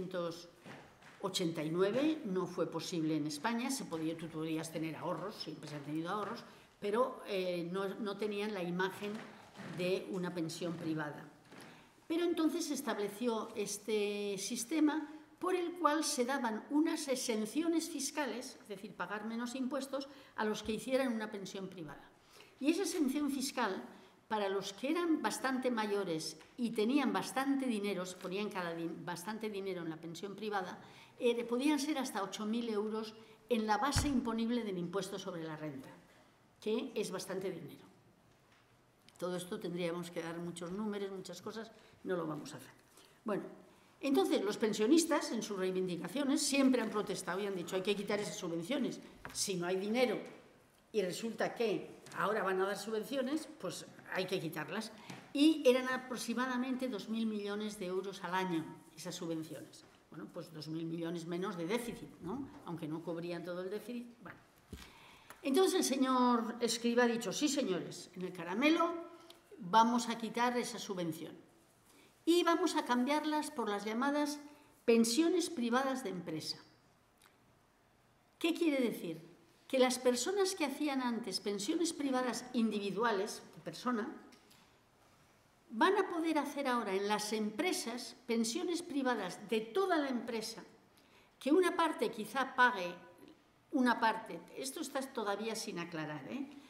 1989 no fue posible en España. Tú podías tener ahorros, siempre se han tenido ahorros, pero no tenían la imagen de una pensión privada. Pero entonces se estableció este sistema por el cual se daban unas exenciones fiscales, es decir, pagar menos impuestos, a los que hicieran una pensión privada. Y esa exención fiscal, para los que eran bastante mayores y tenían bastante dinero, ponían bastante dinero en la pensión privada, podían ser hasta 8.000 euros en la base imponible del impuesto sobre la renta, que es bastante dinero. Todo esto tendríamos que dar muchos números, muchas cosas, no lo vamos a hacer. Bueno, entonces los pensionistas en sus reivindicaciones siempre han protestado y han dicho hay que quitar esas subvenciones. Si no hay dinero y resulta que ahora van a dar subvenciones, pues hay que quitarlas. Y eran aproximadamente 2.000 millones de euros al año esas subvenciones. Bueno, pues 2.000 millones menos de déficit, ¿no? Aunque no cubrían todo el déficit. Bueno. Entonces el señor Escrivá ha dicho, sí señores, en el caramelo vamos a quitar esa subvención y vamos a cambiarlas por las llamadas pensiones privadas de empresa. ¿Qué quiere decir? Que las personas que hacían antes pensiones privadas individuales, de persona, van a poder hacer ahora en las empresas pensiones privadas de toda la empresa, que una parte quizá pague una parte, esto está todavía sin aclarar,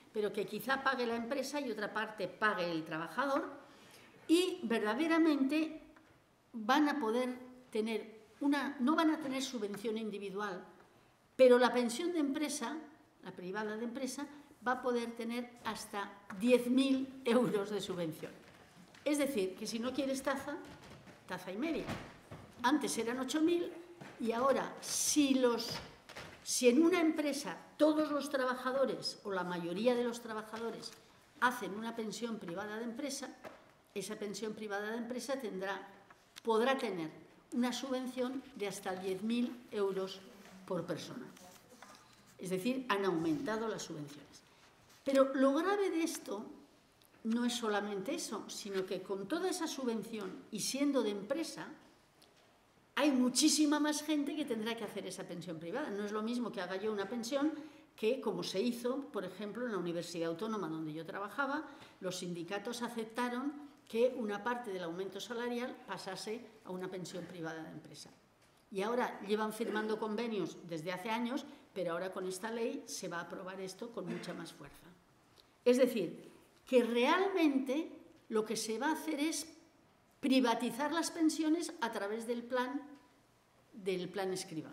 pero que quizá pague la empresa y otra parte pague el trabajador, y verdaderamente van a poder tener no van a tener subvención individual, pero la pensión de empresa, la privada de empresa, va a poder tener hasta 10.000 euros de subvención. Es decir, que si no quieres taza, taza y media. Antes eran 8.000 y ahora, si en una empresa todos los trabajadores o la mayoría de los trabajadores hacen una pensión privada de empresa, esa pensión privada de empresa podrá tener una subvención de hasta 10.000 euros por persona. Es decir, han aumentado las subvenciones. Pero lo grave de esto no es solamente eso, sino que con toda esa subvención y siendo de empresa, hay muchísima más gente que tendrá que hacer esa pensión privada. No es lo mismo que haga yo una pensión que, como se hizo, por ejemplo, en la Universidad Autónoma donde yo trabajaba, los sindicatos aceptaron que una parte del aumento salarial pasase a una pensión privada de empresa. Y ahora llevan firmando convenios desde hace años, pero ahora con esta ley se va a aprobar esto con mucha más fuerza. Es decir, que realmente lo que se va a hacer es privatizar las pensiones a través del plan Escrivá,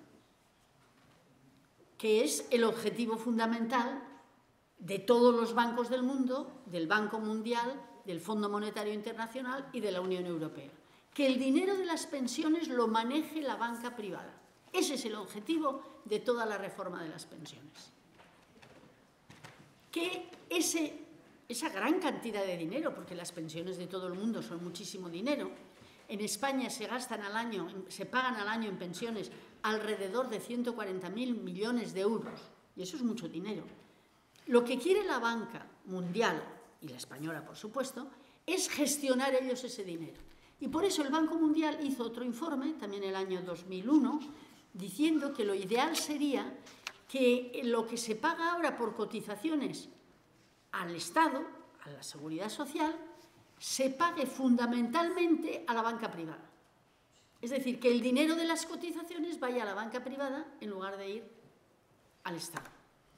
que es el objetivo fundamental de todos los bancos del mundo, del Banco Mundial, del Fondo Monetario Internacional y de la Unión Europea. Que el dinero de las pensiones lo maneje la banca privada. Ese es el objetivo de toda la reforma de las pensiones. Que esa gran cantidad de dinero, porque las pensiones de todo el mundo son muchísimo dinero, en España se pagan al año en pensiones alrededor de 140.000 millones de euros, y eso es mucho dinero. Lo que quiere la banca mundial, y la española por supuesto, es gestionar ellos ese dinero. Y por eso el Banco Mundial hizo otro informe, también el año 2001, diciendo que lo ideal sería que lo que se paga ahora por cotizaciones al Estado, a la Seguridad Social, se pague fundamentalmente a la banca privada. Es decir, que el dinero de las cotizaciones vaya a la banca privada en lugar de ir al Estado.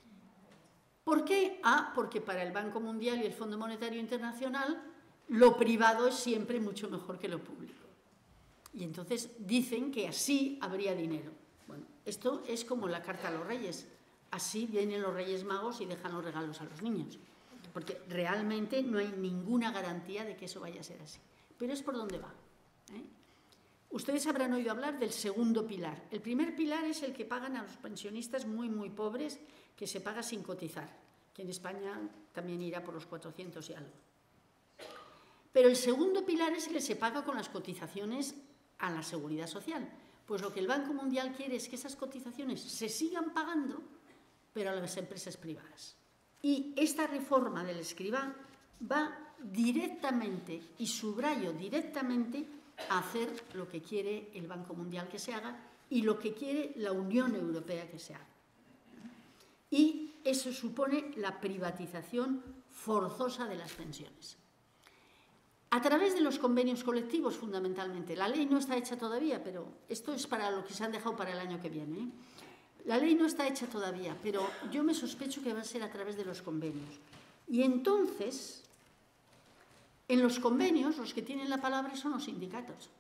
¿Por qué? Porque para el Banco Mundial y el Fondo Monetario Internacional lo privado es siempre mucho mejor que lo público. Y entonces dicen que así habría dinero. Bueno, esto es como la carta a los reyes. Así vienen los Reyes Magos y dejan los regalos a los niños. Porque realmente no hay ninguna garantía de que eso vaya a ser así. Pero es por donde va. Ustedes habrán oído hablar del segundo pilar. El primer pilar es el que pagan a los pensionistas muy, muy pobres, que se paga sin cotizar, que en España también irá por los 400 y algo. Pero el segundo pilar es el que se paga con las cotizaciones a la Seguridad Social. Pues lo que el Banco Mundial quiere es que esas cotizaciones se sigan pagando, pero a las empresas privadas. Y esta reforma del Escrivá va directamente, y subrayo directamente, a hacer lo que quiere el Banco Mundial que se haga y lo que quiere la Unión Europea que se haga. Y eso supone la privatización forzosa de las pensiones. A través de los convenios colectivos, fundamentalmente. La ley no está hecha todavía, pero esto es para lo que se han dejado para el año que viene. La ley no está hecha todavía, pero yo me sospecho que va a ser a través de los convenios. Y entonces, en los convenios, los que tienen la palabra son los sindicatos.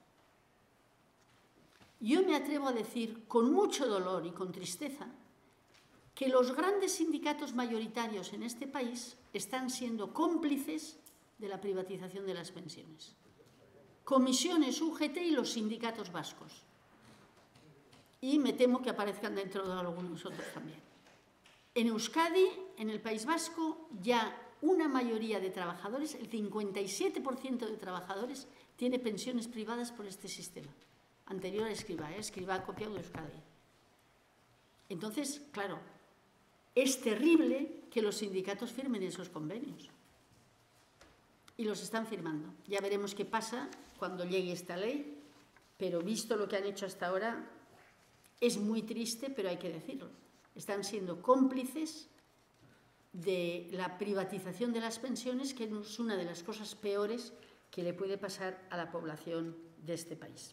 Yo me atrevo a decir, con mucho dolor y con tristeza, que los grandes sindicatos mayoritarios en este país están siendo cómplices de la privatización de las pensiones. Comisiones, UGT y los sindicatos vascos. Y me temo que aparezcan dentro de algunos otros también. En Euskadi, en el País Vasco, ya una mayoría de trabajadores, el 57% de trabajadores, tiene pensiones privadas por este sistema. Anterior a Escrivá, Escrivá ha copiado de Euskadi. Entonces, claro, es terrible que los sindicatos firmen esos convenios. Y los están firmando. Ya veremos qué pasa cuando llegue esta ley, pero visto lo que han hecho hasta ahora, es muy triste, pero hay que decirlo. Están siendo cómplices de la privatización de las pensiones, que es una de las cosas peores que le puede pasar a la población de este país.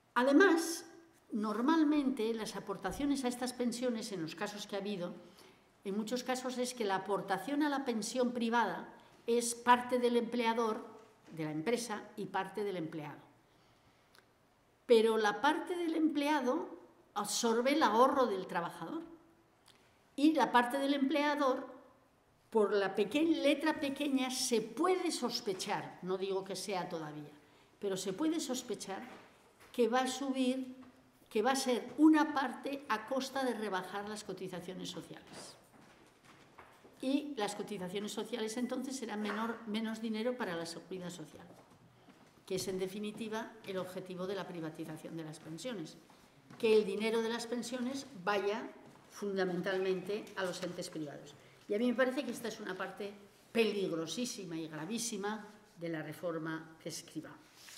Además, normalmente las aportaciones a estas pensiones, en los casos que ha habido, en muchos casos es que la aportación a la pensión privada es parte del empleador, de la empresa, y parte del empleado. Pero la parte del empleado absorbe el ahorro del trabajador y la parte del empleador, por la letra pequeña, se puede sospechar, no digo que sea todavía, pero se puede sospechar que va a subir, que va a ser una parte a costa de rebajar las cotizaciones sociales. Y las cotizaciones sociales entonces serán menos dinero para la seguridad social, que es en definitiva el objetivo de la privatización de las pensiones, que el dinero de las pensiones vaya fundamentalmente a los entes privados. Y a mí me parece que esta es una parte peligrosísima y gravísima de la reforma Escrivá.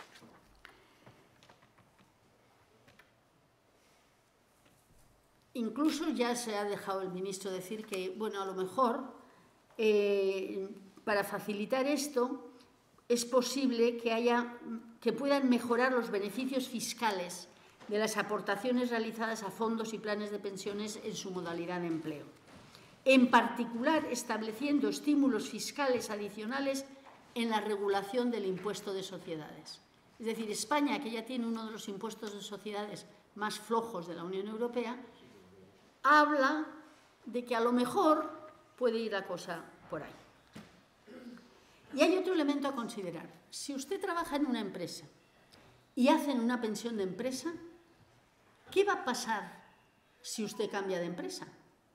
Incluso ya se ha dejado el ministro decir que, bueno, a lo mejor, para facilitar esto, es posible que puedan mejorar los beneficios fiscales de las aportaciones realizadas a fondos y planes de pensiones en su modalidad de empleo. En particular, estableciendo estímulos fiscales adicionales en la regulación del impuesto de sociedades. Es decir, España, que ya tiene uno de los impuestos de sociedades más flojos de la Unión Europea, habla de que a lo mejor puede ir la cosa por ahí. Y hay otro elemento a considerar. Si usted trabaja en una empresa y hacen una pensión de empresa, ¿qué va a pasar si usted cambia de empresa?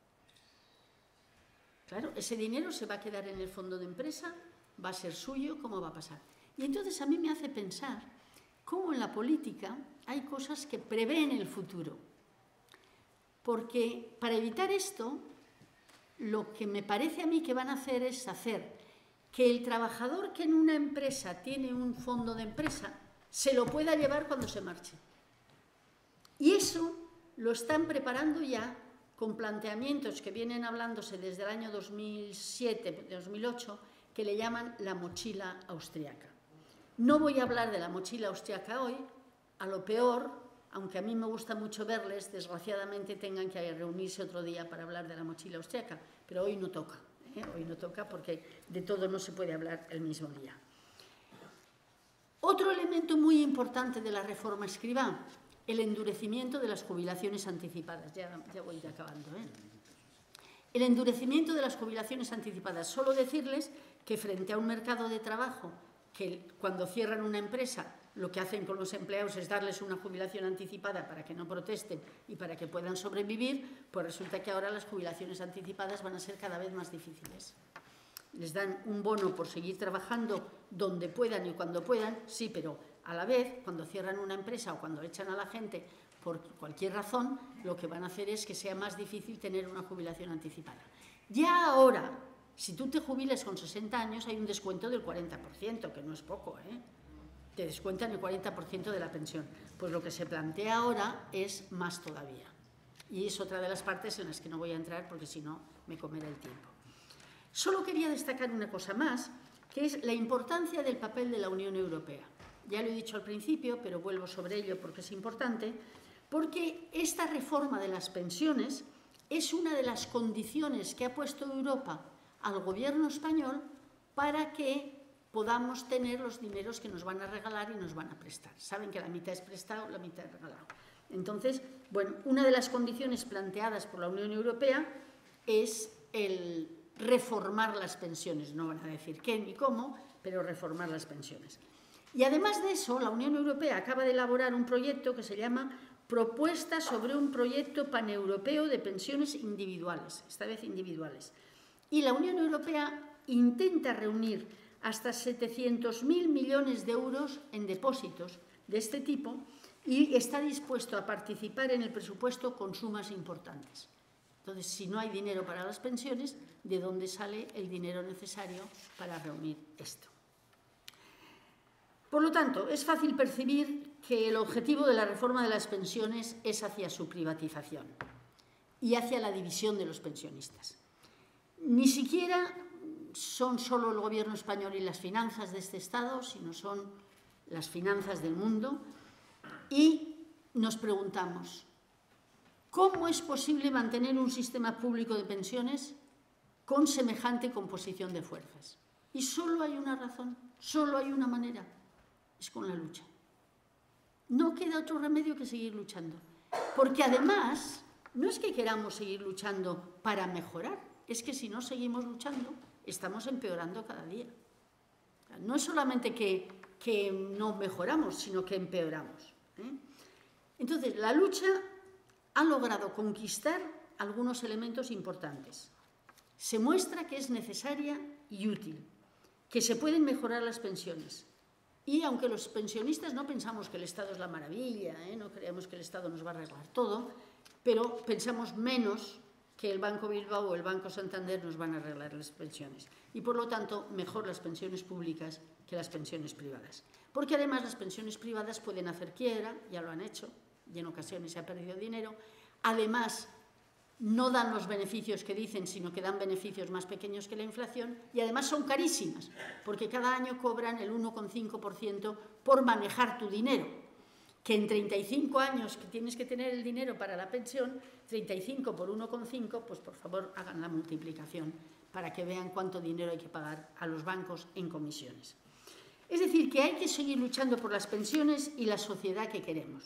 Claro, ese dinero se va a quedar en el fondo de empresa, va a ser suyo, ¿cómo va a pasar? Y entonces a mí me hace pensar cómo en la política hay cosas que prevén el futuro. Porque para evitar esto, lo que me parece a mí que van a hacer es hacer que el trabajador que en una empresa tiene un fondo de empresa se lo pueda llevar cuando se marche. Y eso lo están preparando ya con planteamientos que vienen hablándose desde el año 2007, 2008, que le llaman la mochila austriaca. No voy a hablar de la mochila austriaca hoy, a lo peor, aunque a mí me gusta mucho verles, desgraciadamente tengan que reunirse otro día para hablar de la mochila austriaca, pero hoy no toca, hoy no toca porque de todo no se puede hablar el mismo día. Otro elemento muy importante de la reforma Escrivá, el endurecimiento de las jubilaciones anticipadas. Ya voy acabando. El endurecimiento de las jubilaciones anticipadas. Solo decirles que frente a un mercado de trabajo que cuando cierran una empresa lo que hacen con los empleados es darles una jubilación anticipada para que no protesten y para que puedan sobrevivir, pues resulta que ahora las jubilaciones anticipadas van a ser cada vez más difíciles. Les dan un bono por seguir trabajando donde puedan y cuando puedan, sí, pero a la vez, cuando cierran una empresa o cuando echan a la gente por cualquier razón, lo que van a hacer es que sea más difícil tener una jubilación anticipada. Ya ahora, si tú te jubilas con 60 años, hay un descuento del 40%, que no es poco, Te descuentan el 40% de la pensión. Pues lo que se plantea ahora es más todavía. Y es otra de las partes en las que no voy a entrar porque si no me comerá el tiempo. Solo quería destacar una cosa más, que es la importancia del papel de la Unión Europea. Ya lo he dicho al principio, pero vuelvo sobre ello porque es importante, porque esta reforma de las pensiones es una de las condiciones que ha puesto Europa al gobierno español para que podamos tener los dineros que nos van a regalar y nos van a prestar. Saben que la mitad es prestado, la mitad es regalado. Entonces, bueno, una de las condiciones planteadas por la Unión Europea es el reformar las pensiones. No van a decir qué ni cómo, pero reformar las pensiones. Y además de eso, la Unión Europea acaba de elaborar un proyecto que se llama Propuesta sobre un proyecto paneuropeo de pensiones individuales, esta vez individuales. Y la Unión Europea intenta reunir hasta 700.000 millones de euros en depósitos de este tipo y está dispuesto a participar en el presupuesto con sumas importantes. Entonces, si no hay dinero para las pensiones, ¿de dónde sale el dinero necesario para reunir esto? Por lo tanto, es fácil percibir que el objetivo de la reforma de las pensiones es hacia su privatización y hacia la división de los pensionistas. Ni siquiera son solo el gobierno español y las finanzas de este Estado, sino son las finanzas del mundo. Y nos preguntamos, ¿Cómo es posible mantener un sistema público de pensiones con semejante composición de fuerzas? Y solo hay una razón, solo hay una manera, es con la lucha. No queda otro remedio que seguir luchando. Porque además, no es que queramos seguir luchando para mejorar, es que si no seguimos luchando, estamos empeorando cada día. No es solamente que no mejoramos, sino que empeoramos. Entonces, la lucha ha logrado conquistar algunos elementos importantes. Se muestra que es necesaria y útil, que se pueden mejorar las pensiones. Y aunque los pensionistas no pensamos que el Estado es la maravilla, no creemos que el Estado nos va a arreglar todo, pero pensamos menos que el Banco Bilbao o el Banco Santander nos van a arreglar las pensiones. Y por lo tanto, mejor las pensiones públicas que las pensiones privadas. Porque además las pensiones privadas pueden hacer quiebra, ya lo han hecho, y en ocasiones se ha perdido dinero. Además, no dan los beneficios que dicen, sino que dan beneficios más pequeños que la inflación, y además son carísimas, porque cada año cobran el 1,5% por manejar tu dinero, que en 35 años que tienes que tener el dinero para la pensión, 35 por 1,5, pues por favor hagan la multiplicación para que vean cuánto dinero hay que pagar a los bancos en comisiones. Es decir, que hay que seguir luchando por las pensiones y la sociedad que queremos.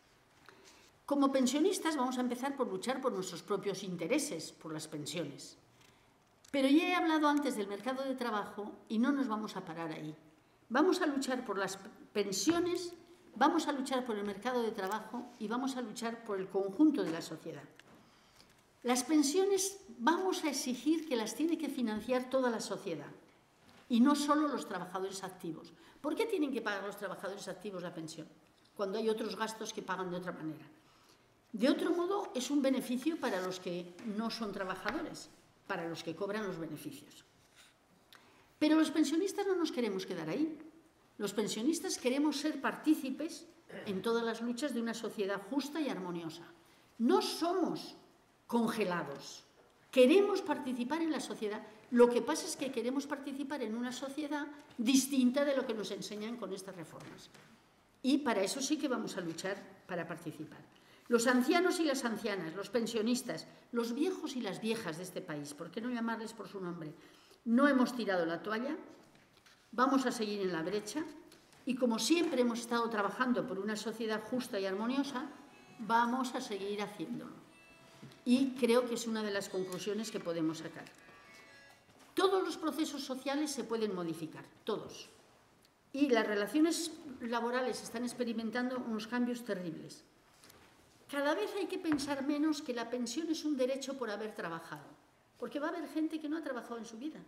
Como pensionistas vamos a empezar por luchar por nuestros propios intereses, por las pensiones. Pero ya he hablado antes del mercado de trabajo y no nos vamos a parar ahí. Vamos a luchar por las pensiones, vamos a luchar por el mercado de trabajo y vamos a luchar por el conjunto de la sociedad. Las pensiones vamos a exigir que las tiene que financiar toda la sociedad y no solo los trabajadores activos. ¿Por qué tienen que pagar los trabajadores activos la pensión cuando hay otros gastos que pagan de otra manera? De otro modo, es un beneficio para los que no son trabajadores, para los que cobran los beneficios. Pero los pensionistas no nos queremos quedar ahí. Los pensionistas queremos ser partícipes en todas las luchas de una sociedad justa y armoniosa. No somos congelados. Queremos participar en la sociedad. Lo que pasa es que queremos participar en una sociedad distinta de lo que nos enseñan con estas reformas. Y para eso sí que vamos a luchar para participar. Los ancianos y las ancianas, los pensionistas, los viejos y las viejas de este país, ¿por qué no llamarles por su nombre? No hemos tirado la toalla, vamos a seguir en la brecha y como siempre hemos estado trabajando por una sociedad justa y armoniosa, vamos a seguir haciéndolo. Y creo que es una de las conclusiones que podemos sacar. Todos los procesos sociales se pueden modificar, todos. Y las relaciones laborales están experimentando unos cambios terribles. Cada vez hay que pensar menos que la pensión es un derecho por haber trabajado, porque va a haber gente que no ha trabajado en su vida.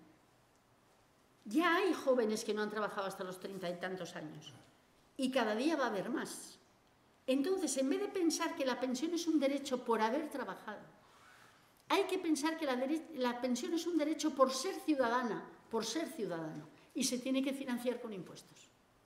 Ya hay jóvenes que no han trabajado hasta los 30 y tantos años, y cada día va a haber más. Entonces, en vez de pensar que la pensión es un derecho por haber trabajado, hay que pensar que la pensión es un derecho por ser ciudadana, por ser ciudadano, y se tiene que financiar con impuestos.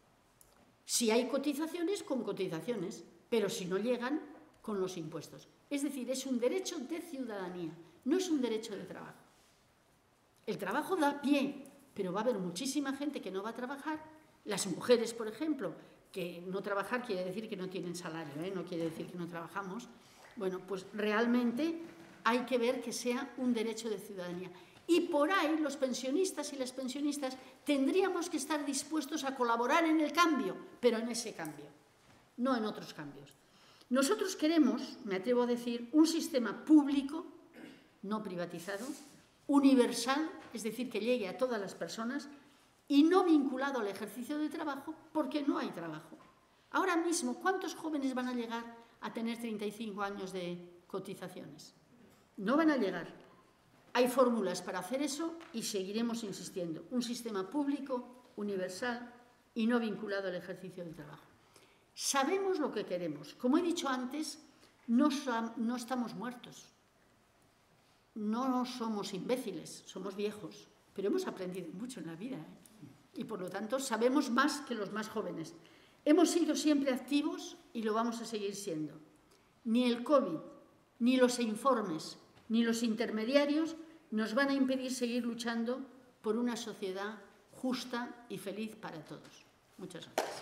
Si hay cotizaciones, con cotizaciones, pero si no llegan, con los impuestos. Es decir, es un derecho de ciudadanía, no es un derecho de trabajo. El trabajo da pie, pero va a haber muchísima gente que no va a trabajar. Las mujeres, por ejemplo, que no trabajar quiere decir que no tienen salario, no quiere decir que no trabajamos. Bueno, pues realmente hay que ver que sea un derecho de ciudadanía. Y por ahí los pensionistas y las pensionistas tendríamos que estar dispuestos a colaborar en el cambio, pero en ese cambio, no en otros cambios. Nosotros queremos, me atrevo a decir, un sistema público, no privatizado, universal, es decir, que llegue a todas las personas y no vinculado al ejercicio de trabajo porque no hay trabajo. Ahora mismo, ¿cuántos jóvenes van a llegar a tener 35 años de cotizaciones? No van a llegar. Hay fórmulas para hacer eso y seguiremos insistiendo. Un sistema público, universal y no vinculado al ejercicio del trabajo. Sabemos lo que queremos. Como he dicho antes, no estamos muertos. No somos imbéciles, somos viejos, pero hemos aprendido mucho en la vida, y por lo tanto sabemos más que los más jóvenes. Hemos sido siempre activos y lo vamos a seguir siendo. Ni el COVID, ni los informes, ni los intermediarios nos van a impedir seguir luchando por una sociedad justa y feliz para todos. Muchas gracias.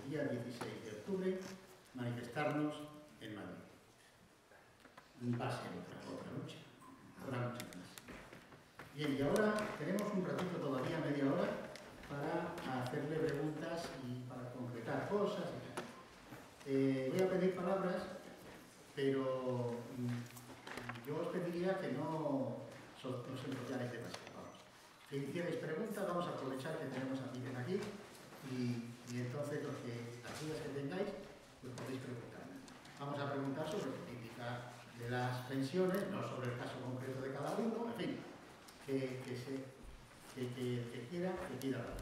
el día 16 de octubre, manifestarnos en Madrid. Va a ser otra lucha, habrá muchas más. Bien, y ahora tenemos un ratito todavía, media hora, para hacerle preguntas y para concretar cosas y tal. Voy a pedir palabras, pero yo os pediría que no os enrolláis demasiado. Vamos. Si hicierais preguntas, vamos a aprovechar que tenemos a Miguel aquí y entonces las dudas que tengáis, pues podéis preguntar. Vamos a preguntar sobre política de las pensiones, no sobre el caso concreto de cada uno, en fin, que quiera hablar.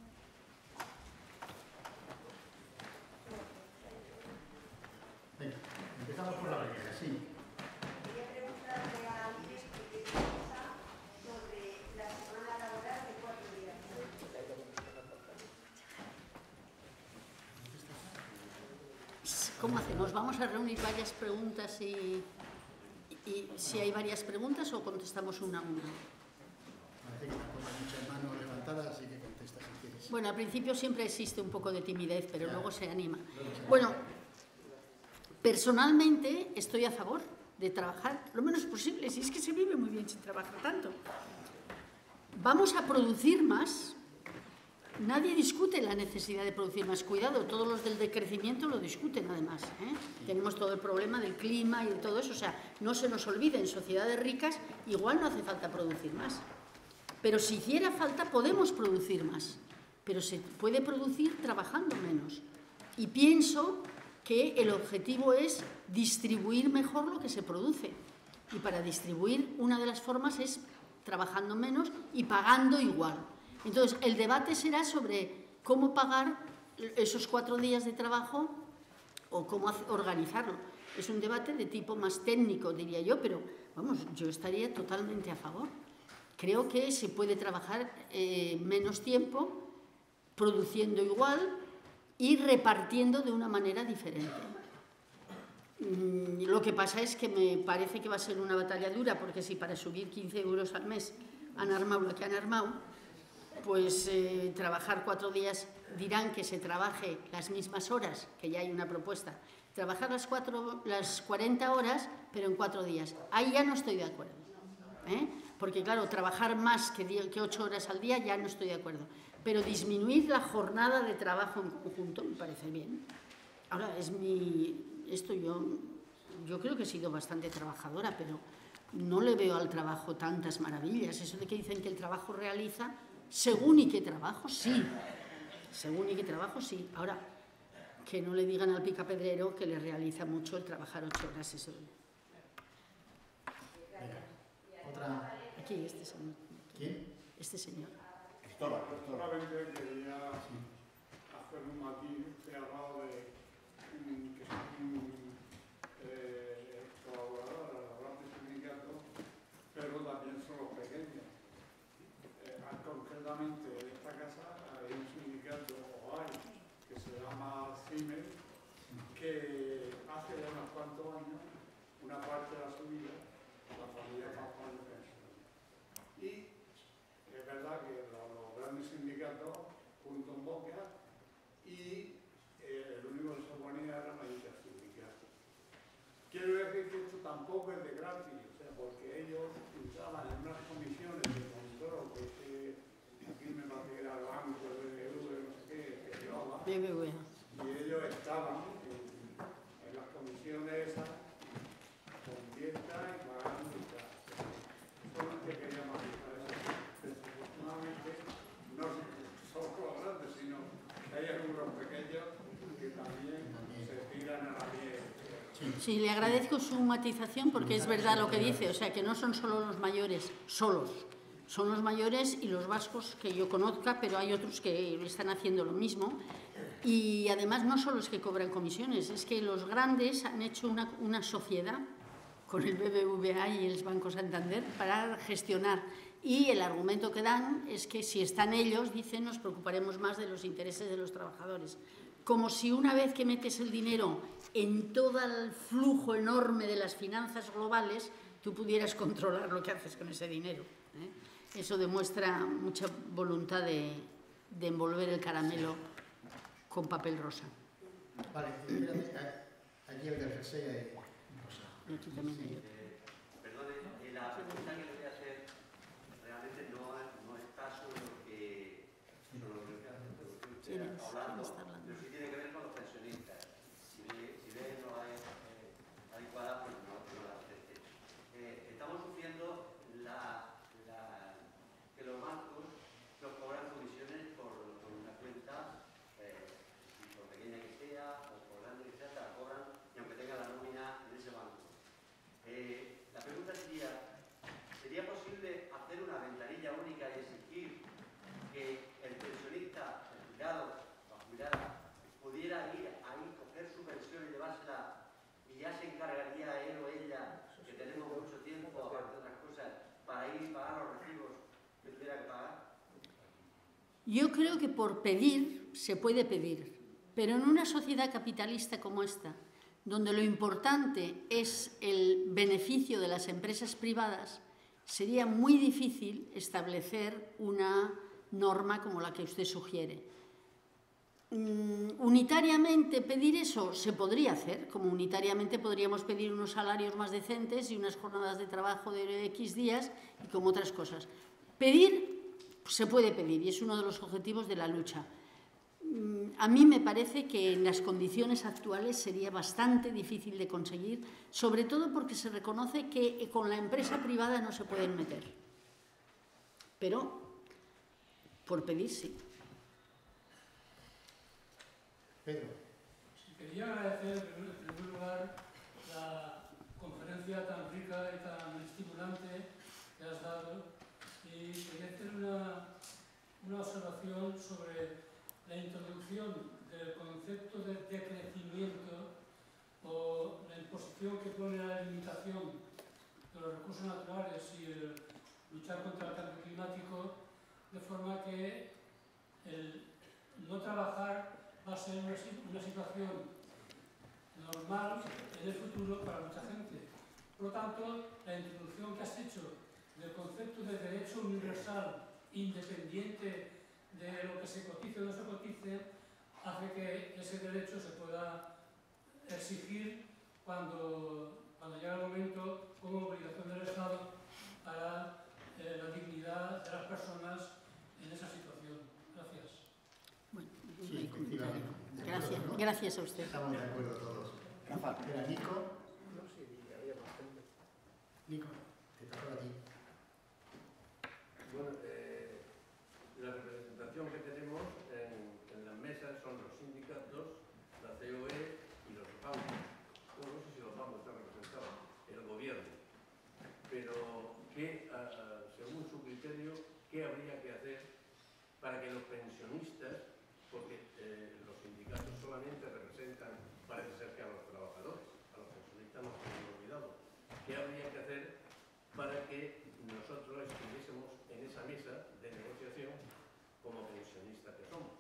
Venga, empezamos por la primera, sí. Quería preguntarle a Luis qué piensa sobre la semana laboral de 4 días. ¿Cómo hacemos? ¿Vamos a reunir varias preguntas y si hay varias preguntas o contestamos una a una? Parece que me ponen muchas manos levantadas, así que contesta si quieres. Bueno, al principio siempre existe un poco de timidez, pero luego se anima. Bueno, personalmente estoy a favor de trabajar lo menos posible, si es que se vive muy bien sin trabajar tanto. Vamos a producir más. Nadie discute la necesidad de producir más. Cuidado, todos los del decrecimiento lo discuten además, ¿eh? Tenemos todo el problema del clima y de todo eso. O sea, no se nos olvide, en sociedades ricas igual no hace falta producir más. Pero si hiciera falta podemos producir más. Pero se puede producir trabajando menos. Y pienso que el objetivo es distribuir mejor lo que se produce. Y para distribuir una de las formas es trabajando menos y pagando igual. Entonces, el debate será sobre cómo pagar esos 4 días de trabajo o cómo organizarlo. Es un debate de tipo más técnico, diría yo, pero vamos, yo estaría totalmente a favor. Creo que se puede trabajar menos tiempo, produciendo igual y repartiendo de una manera diferente. Lo que pasa es que me parece que va a ser una batalla dura, porque si para subir 15 euros al mes han armado lo que han armado, pues trabajar 4 días, dirán que se trabaje las mismas horas, que ya hay una propuesta, trabajar las 40 horas, pero en 4 días. Ahí ya no estoy de acuerdo, ¿eh? Porque claro, trabajar más que 8 horas al día ya no estoy de acuerdo, pero disminuir la jornada de trabajo en conjunto me parece bien. Ahora, yo creo que he sido bastante trabajadora, pero no le veo al trabajo tantas maravillas. Eso de que dicen que el trabajo realiza, según y qué trabajo, sí. Según y qué trabajo, sí. Ahora, que no le digan al picapedrero que le realiza mucho el trabajar 8 horas. Eso. Venga, otra. Aquí, este señor. ¿Quién? Este señor. Solamente quería hacer un matiz. Se ha hablado de que son colaboradores de sindicatos, pero también son los pequeños. Concretamente, en esta casa hay un sindicato, o hay, que se llama CIME, que hace ya unos cuantos años, una parte de la subida, la familia está pagando pensiones. Y es verdad que los grandes sindicatos juntan boca y el único que se oponía era la intersindicato. Quiero decir que esto tampoco es de gratis, o sea, porque ellos usaban en unas comisiones de control, que aquí me parece que era el banco, el BBV, no sé qué, que llevaba, BBVA. y ellos estaban en las comisiones esas, con fiesta y pagando y tal. Solamente quería matizar eso. Desafortunadamente, no solo los grandes, sino que hay algunos pequeños que también se tiran a la piel. Sí, le agradezco su matización porque es verdad lo que dice, o sea, que no son solo los mayores, solos. Son los mayores y los vascos que yo conozca, pero hay otros que están haciendo lo mismo. Y además no solo es que cobran comisiones, es que los grandes han hecho una sociedad con el BBVA y el Banco Santander para gestionar. Y el argumento que dan es que si están ellos, dicen, nos preocuparemos más de los intereses de los trabajadores. Como si una vez que metes el dinero en todo el flujo enorme de las finanzas globales, tú pudieras controlar lo que haces con ese dinero, ¿eh? Eso demuestra mucha voluntad de envolver el caramelo con papel rosa. Vale, allí el del jersey hay rosa. Y aquí también hay. Perdone, la pregunta que le voy a hacer realmente no está sobre lo que usted está hablando, pero sí tiene que ver con los pensionistas. Si ve no hay adecuada, pues no la acepte. Estamos sufriendo que los bancos nos cobran comisiones por una cuenta, por pequeña que sea o por grande que sea, te la cobran y aunque tenga la nómina en ese banco. La pregunta ¿sería posible hacer una ventanilla única y exigir que el pensionista, el jubilado o la jubilada, pudiera ir ahí, coger su pensión y llevársela y ya se encargaría él o ella, que tenemos mucho tiempo, aparte de otras cosas, para ir y pagar los recibos que tuviera que pagar? Yo creo que por pedir se puede pedir, pero en una sociedad capitalista como esta, donde lo importante es el beneficio de las empresas privadas, sería muy difícil establecer una norma como la que usted sugiere. Unitariamente pedir eso se podría hacer, como unitariamente podríamos pedir unos salarios más decentes y unas jornadas de trabajo de X días y como otras cosas. Pedir se puede pedir y es uno de los objetivos de la lucha. A mí me parece que en las condiciones actuales sería bastante difícil de conseguir, sobre todo porque se reconoce que con la empresa privada no se pueden meter. Pero, por pedir, sí. Pedro. Quería agradecer en primer lugar la conferencia tan rica y tan estimulante que has dado y quería hacer una observación sobre la introducción del concepto de decrecimiento o la imposición que pone la limitación de los recursos naturales y el luchar contra el cambio climático, de forma que el no trabajar va a ser una situación normal en el futuro para mucha gente. Por lo tanto, la introducción que has hecho del concepto de derecho universal independiente de lo que se cotice o no se cotice, hace que ese derecho se pueda exigir cuando llega el momento como obligación del Estado para la dignidad de las personas en esa situación. Gracias. Bueno, Sí, efectivamente. gracias, ¿No? gracias a usted. Estamos de acuerdo todos. Rafa, era Nico. No, sí, había más gente. Nico, te toca a ti. Bueno, la representación que tenemos en las mesas son los sindicatos, la COE y los bancos. Bueno, no sé si los bancos están representados, el gobierno. Pero, según su criterio, ¿qué habría que hacer para que los pensionistas, porque los sindicatos solamente representan, parece ser que a los trabajadores, a los pensionistas nos hemos olvidado, ¿qué habría que hacer para que nosotros estuviésemos en esa mesa de negociación como pensionistas que somos?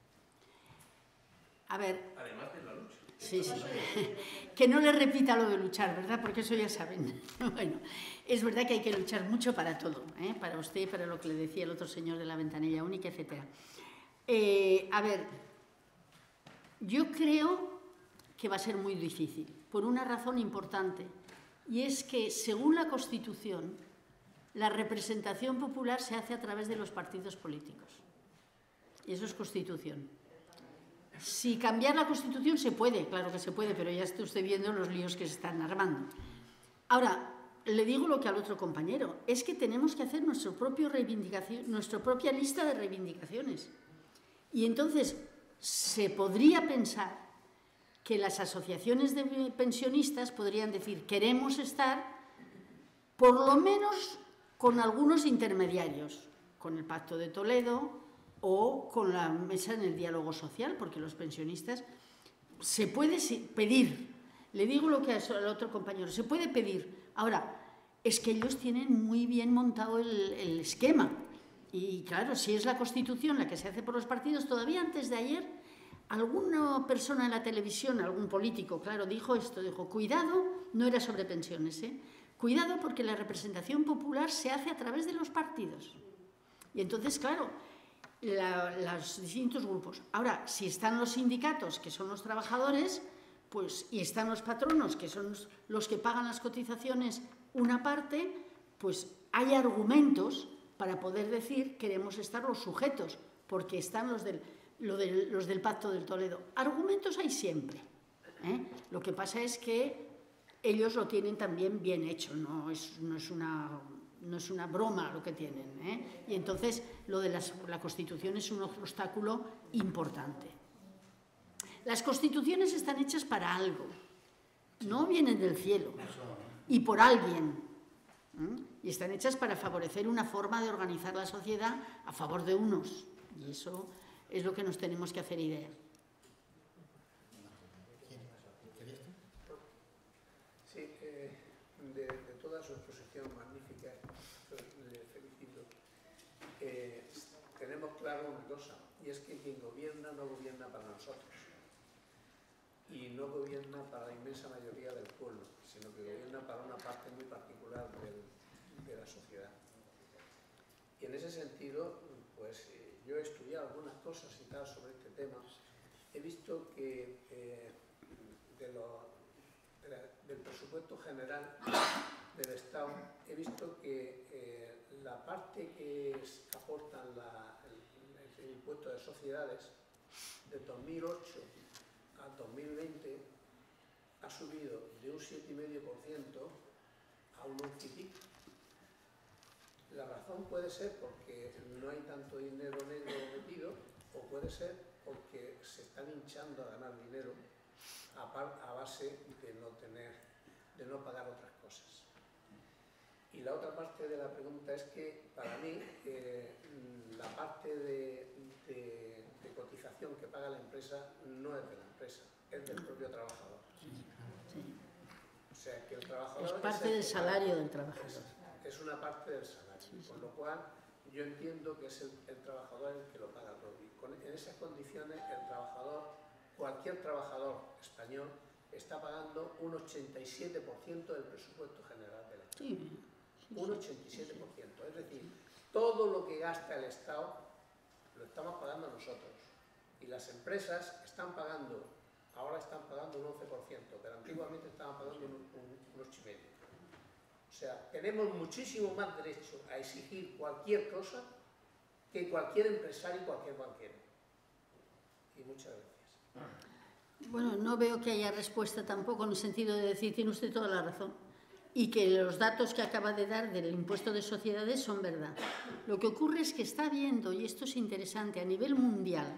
A ver. Además de la lucha. Sí, sí. Que no le repita lo de luchar, ¿verdad? Porque eso ya saben. Bueno, es verdad que hay que luchar mucho para todo, ¿eh? Para usted, para lo que le decía el otro señor de la ventanilla única, etc. A ver, yo creo que va a ser muy difícil, por una razón importante, y es que, según la Constitución, la representación popular se hace a través de los partidos políticos. Y eso es Constitución. Si cambiar la Constitución se puede, claro que se puede, pero ya está usted viendo los líos que se están armando. Ahora, le digo lo que al otro compañero, es que tenemos que hacer nuestra propia lista de reivindicaciones. Y entonces se podría pensar que las asociaciones de pensionistas podrían decir, queremos estar por lo menos con algunos intermediarios, con el Pacto de Toledo o con la mesa en el diálogo social, porque los pensionistas se puede pedir, le digo lo que al otro compañero, se puede pedir. Ahora, es que ellos tienen muy bien montado el esquema y claro, si es la Constitución la que se hace por los partidos, todavía antes de ayer alguna persona en la televisión, algún político, claro, dijo esto, dijo, cuidado, no era sobre pensiones, cuidado porque la representación popular se hace a través de los partidos. Y entonces, claro, los distintos grupos. Ahora, si están los sindicatos, que son los trabajadores, pues, y están los patronos, que son los que pagan las cotizaciones, una parte, pues hay argumentos para poder decir queremos estar los sujetos, porque están los del Pacto del Toledo. Argumentos hay siempre. Lo que pasa es que ellos lo tienen también bien hecho, no es una broma lo que tienen. Y entonces lo de la Constitución es un obstáculo importante. Las constituciones están hechas para algo, no vienen del cielo y por alguien. Y están hechas para favorecer una forma de organizar la sociedad a favor de unos. Y eso es lo que nos tenemos que hacer idea. Sí, de toda su exposición magnífica, le felicito. Tenemos claro una cosa, y es que quien gobierna no gobierna para nosotros. Y no gobierna para la inmensa mayoría del pueblo, sino que gobierna para una parte muy particular de la sociedad. Y en ese sentido, pues yo he estudiado algunas cosas y tal sobre este tema. He visto que del presupuesto general del Estado, he visto que la parte que aportan el impuesto de sociedades de 2008 al 2020 ha subido de un 7,5% a un 11,5%. La razón puede ser porque no hay tanto dinero negro metido, o puede ser porque se están hinchando a ganar dinero a base de no pagar otras cosas. Y la otra parte de la pregunta es que, para mí, la parte de cotización que paga la empresa no es de la empresa, es del propio trabajador. Sí. O sea, que el trabajador... Es parte del salario del trabajador. Es una parte del salario, con lo cual yo entiendo que es el trabajador el que lo paga todo. Y en esas condiciones, el trabajador, cualquier trabajador español, está pagando un 87% del presupuesto general del Estado. Sí. Un 87%. Es decir, todo lo que gasta el Estado lo estamos pagando nosotros. Y las empresas ahora están pagando un 11%, pero antiguamente estaban pagando un 8,5%. O sea, tenemos muchísimo más derecho a exigir cualquier cosa que cualquier empresario y cualquier banquero. Y muchas gracias. Bueno, no veo que haya respuesta tampoco en el sentido de decir, tiene usted toda la razón. Y que los datos que acaba de dar del impuesto de sociedades son verdad. Lo que ocurre es que está habiendo, y esto es interesante, a nivel mundial,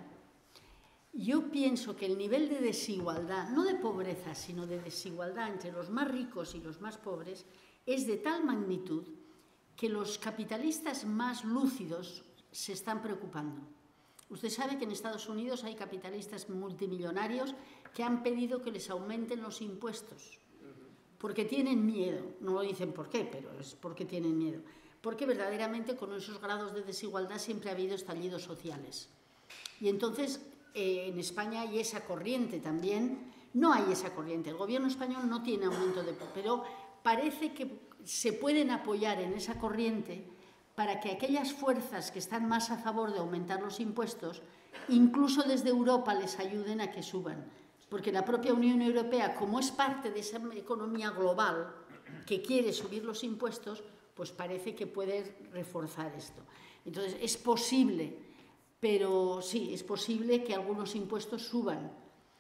yo pienso que el nivel de desigualdad, no de pobreza, sino de desigualdad entre los más ricos y los más pobres, es de tal magnitud que los capitalistas más lúcidos se están preocupando. Usted sabe que en Estados Unidos hay capitalistas multimillonarios que han pedido que les aumenten los impuestos, porque tienen miedo. No lo dicen por qué, pero es porque tienen miedo. Porque verdaderamente con esos grados de desigualdad siempre ha habido estallidos sociales. Y entonces en España hay esa corriente también. No hay esa corriente. El gobierno español no tiene aumento de... Pero parece que se pueden apoyar en esa corriente para que aquellas fuerzas que están más a favor de aumentar los impuestos, incluso desde Europa les ayuden a que suban. Porque la propia Unión Europea, como es parte de esa economía global que quiere subir los impuestos, pues parece que puede reforzar esto. Entonces, es posible, pero sí, es posible que algunos impuestos suban.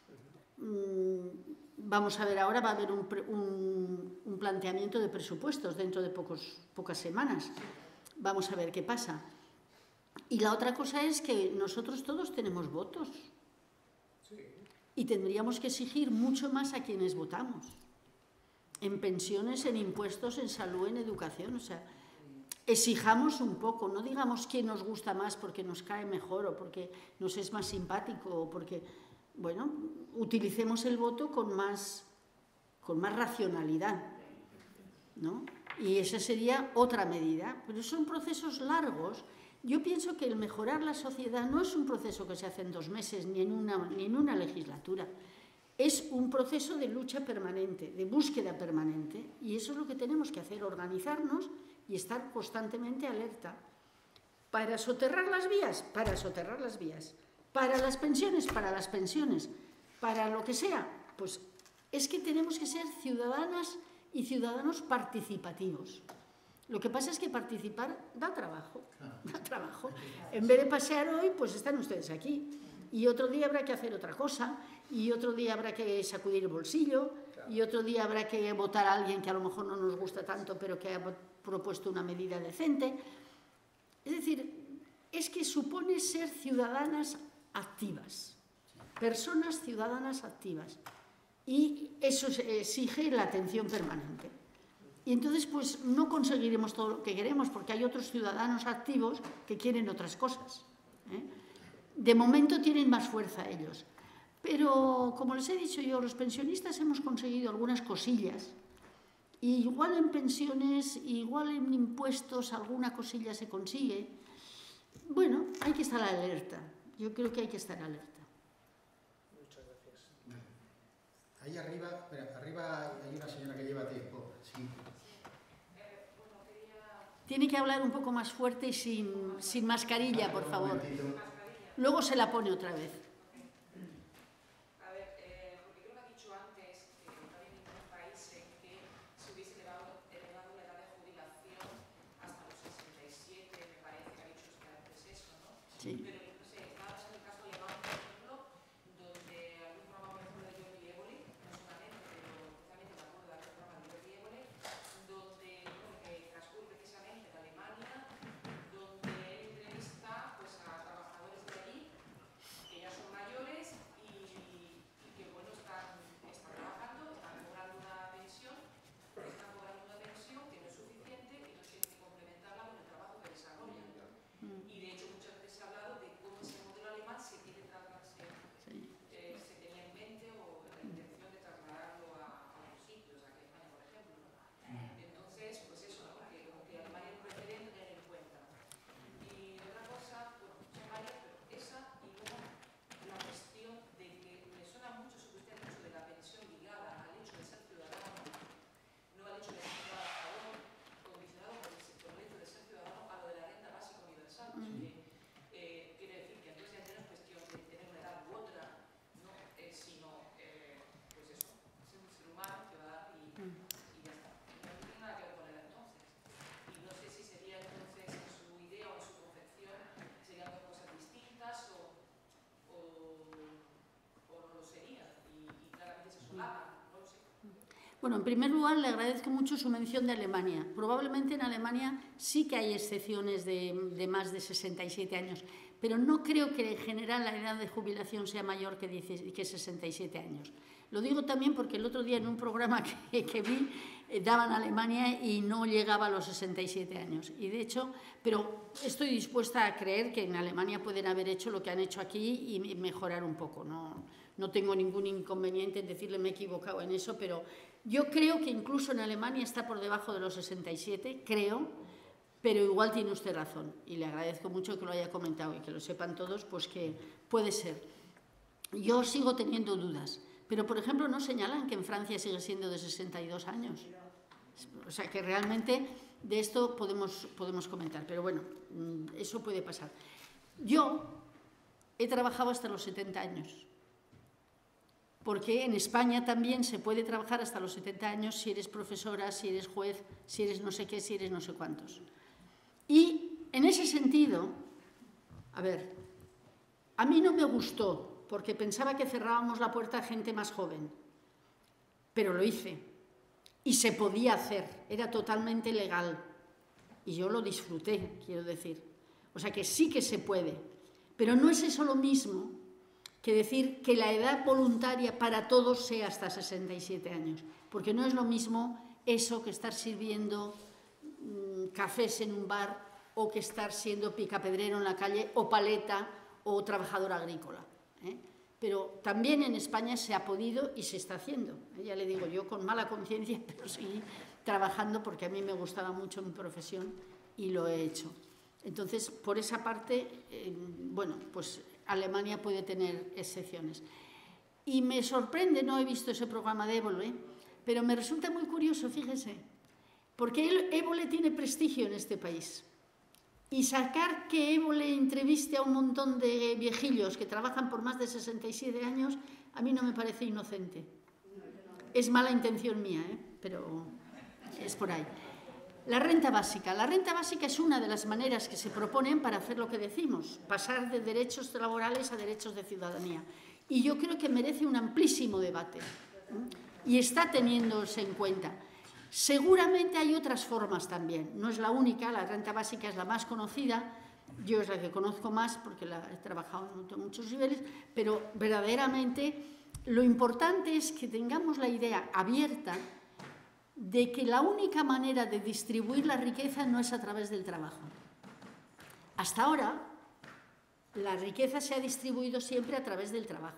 Vamos a ver, ahora va a haber un planteamiento de presupuestos dentro de pocas semanas. Vamos a ver qué pasa. Y la otra cosa es que nosotros todos tenemos votos. Y tendríamos que exigir mucho más a quienes votamos. En pensiones, en impuestos, en salud, en educación. O sea, exijamos un poco. No digamos quién nos gusta más porque nos cae mejor o porque nos es más simpático o porque... Bueno, utilicemos el voto con más racionalidad, ¿no? Y esa sería otra medida. Pero son procesos largos. Yo pienso que el mejorar la sociedad no es un proceso que se hace en 2 meses ni en una legislatura. Es un proceso de lucha permanente, de búsqueda permanente. Y eso es lo que tenemos que hacer, organizarnos y estar constantemente alerta. ¿Para soterrar las vías? Para soterrar las vías. ¿Para las pensiones? Para las pensiones. ¿Para lo que sea? Pues es que tenemos que ser ciudadanas y ciudadanos participativos. Lo que pasa es que participar da trabajo, da trabajo. En vez de pasear hoy, pues están ustedes aquí. Y otro día habrá que hacer otra cosa, y otro día habrá que sacudir el bolsillo, y otro día habrá que votar a alguien que a lo mejor no nos gusta tanto, pero que ha propuesto una medida decente. Es decir, es que supone ser ciudadanas activas, personas ciudadanas activas. Y eso exige la atención permanente. Y entonces, pues, no conseguiremos todo lo que queremos, porque hay otros ciudadanos activos que quieren otras cosas, ¿eh? De momento tienen más fuerza ellos. Pero, como les he dicho yo, los pensionistas hemos conseguido algunas cosillas. Y igual en pensiones, igual en impuestos, alguna cosilla se consigue. Bueno, hay que estar alerta. Yo creo que hay que estar alerta. Muchas gracias. Ahí arriba, arriba hay una señora que lleva tiempo. Sí. Tiene que hablar un poco más fuerte y sin mascarilla, por favor. Luego se la pone otra vez. A ver, porque creo que ha dicho antes que no había ningún país en que se hubiese elevado la edad de jubilación hasta los 67, me parece que ha dicho usted antes eso, ¿no? Sí. Pero no sé, estaba en el caso alemán, por ejemplo, donde algún programa, por ejemplo, de Jordi Évole, no solamente, pero especialmente me acuerdo de algún programa de Jordi Évole, donde transcurre precisamente en Alemania, donde él entrevista pues, a trabajadores de allí que ya son mayores y que bueno, están trabajando, están cobrando una pensión que no es suficiente y no tienen que complementarla con el trabajo que desarrollan. Y de hecho muchas veces se ha hablado de cómo ese modelo alemán se tenía en mente o la intención de trasladarlo a otros sitios, aquí en España por ejemplo. Entonces, pues eso, ¿no? Porque como que Alemania es un referente tener en cuenta. Y otra cosa, bueno, son varias, pero esa y luego la cuestión de que me suena mucho eso que usted ha dicho de la pensión ligada al hecho de ser ciudadano, no al hecho de ser trabajador, condicionado por el hecho de ser ciudadano a lo de la renta básica universal. Que quiere decir que entonces ya no es cuestión de tener una edad u otra, ¿no? Sino, pues eso, ser un ser humano, ciudadano y ya está. No tiene nada que ver con la edad entonces. Y no sé si sería entonces en su idea o en su concepción, serían dos cosas distintas o no lo serían y claramente se solapan, no lo sé. Bueno, en primer lugar, le agradezco mucho su mención de Alemania. Probablemente en Alemania sí que hay excepciones de más de 67 años, pero no creo que en general la edad de jubilación sea mayor que 67 años. Lo digo también porque el otro día en un programa que vi daban Alemania y no llegaba a los 67 años. Y de hecho, pero estoy dispuesta a creer que en Alemania pueden haber hecho lo que han hecho aquí y mejorar un poco. No tengo ningún inconveniente en decirle me he equivocado en eso, pero yo creo que incluso en Alemania está por debajo de los 67, creo, pero igual tiene usted razón. Y le agradezco mucho que lo haya comentado y que lo sepan todos, pues que puede ser. Yo sigo teniendo dudas. Pero, por ejemplo, no señalan que en Francia sigue siendo de 62 años. O sea, que realmente de esto podemos comentar. Pero bueno, eso puede pasar. Yo he trabajado hasta los 70 años. Porque en España también se puede trabajar hasta los 70 años si eres profesora, si eres juez, si eres no sé qué, si eres no sé cuántos. Y en ese sentido, a ver, a mí no me gustó porque pensaba que cerrábamos la puerta a gente más joven, pero lo hice y se podía hacer, era totalmente legal y yo lo disfruté, quiero decir. O sea que sí que se puede, pero no es eso lo mismo que decir que la edad voluntaria para todos sea hasta 67 años, porque no es lo mismo eso que estar sirviendo cafés en un bar o que estar siendo picapedrero en la calle o paleta o trabajador agrícola. Pero también en España se ha podido y se está haciendo. Ya le digo, yo con mala conciencia, pero seguí trabajando porque a mí me gustaba mucho mi profesión y lo he hecho. Entonces, por esa parte, bueno, pues Alemania puede tener excepciones. Y me sorprende, no he visto ese programa de Évole, pero me resulta muy curioso, fíjese, porque Évole tiene prestigio en este país. Y sacar que Evo le entreviste a un montón de viejillos que trabajan por más de 67 años, a mí no me parece inocente. Es mala intención mía, pero es por ahí. La renta básica. La renta básica es una de las maneras que se proponen para hacer lo que decimos, pasar de derechos laborales a derechos de ciudadanía. Y yo creo que merece un amplísimo debate y está teniéndose en cuenta. Seguramente hay otras formas también, no es la única, la renta básica es la más conocida, yo es la que conozco más porque la he trabajado en muchos niveles, pero verdaderamente lo importante es que tengamos la idea abierta de que la única manera de distribuir la riqueza no es a través del trabajo. Hasta ahora, la riqueza se ha distribuido siempre a través del trabajo.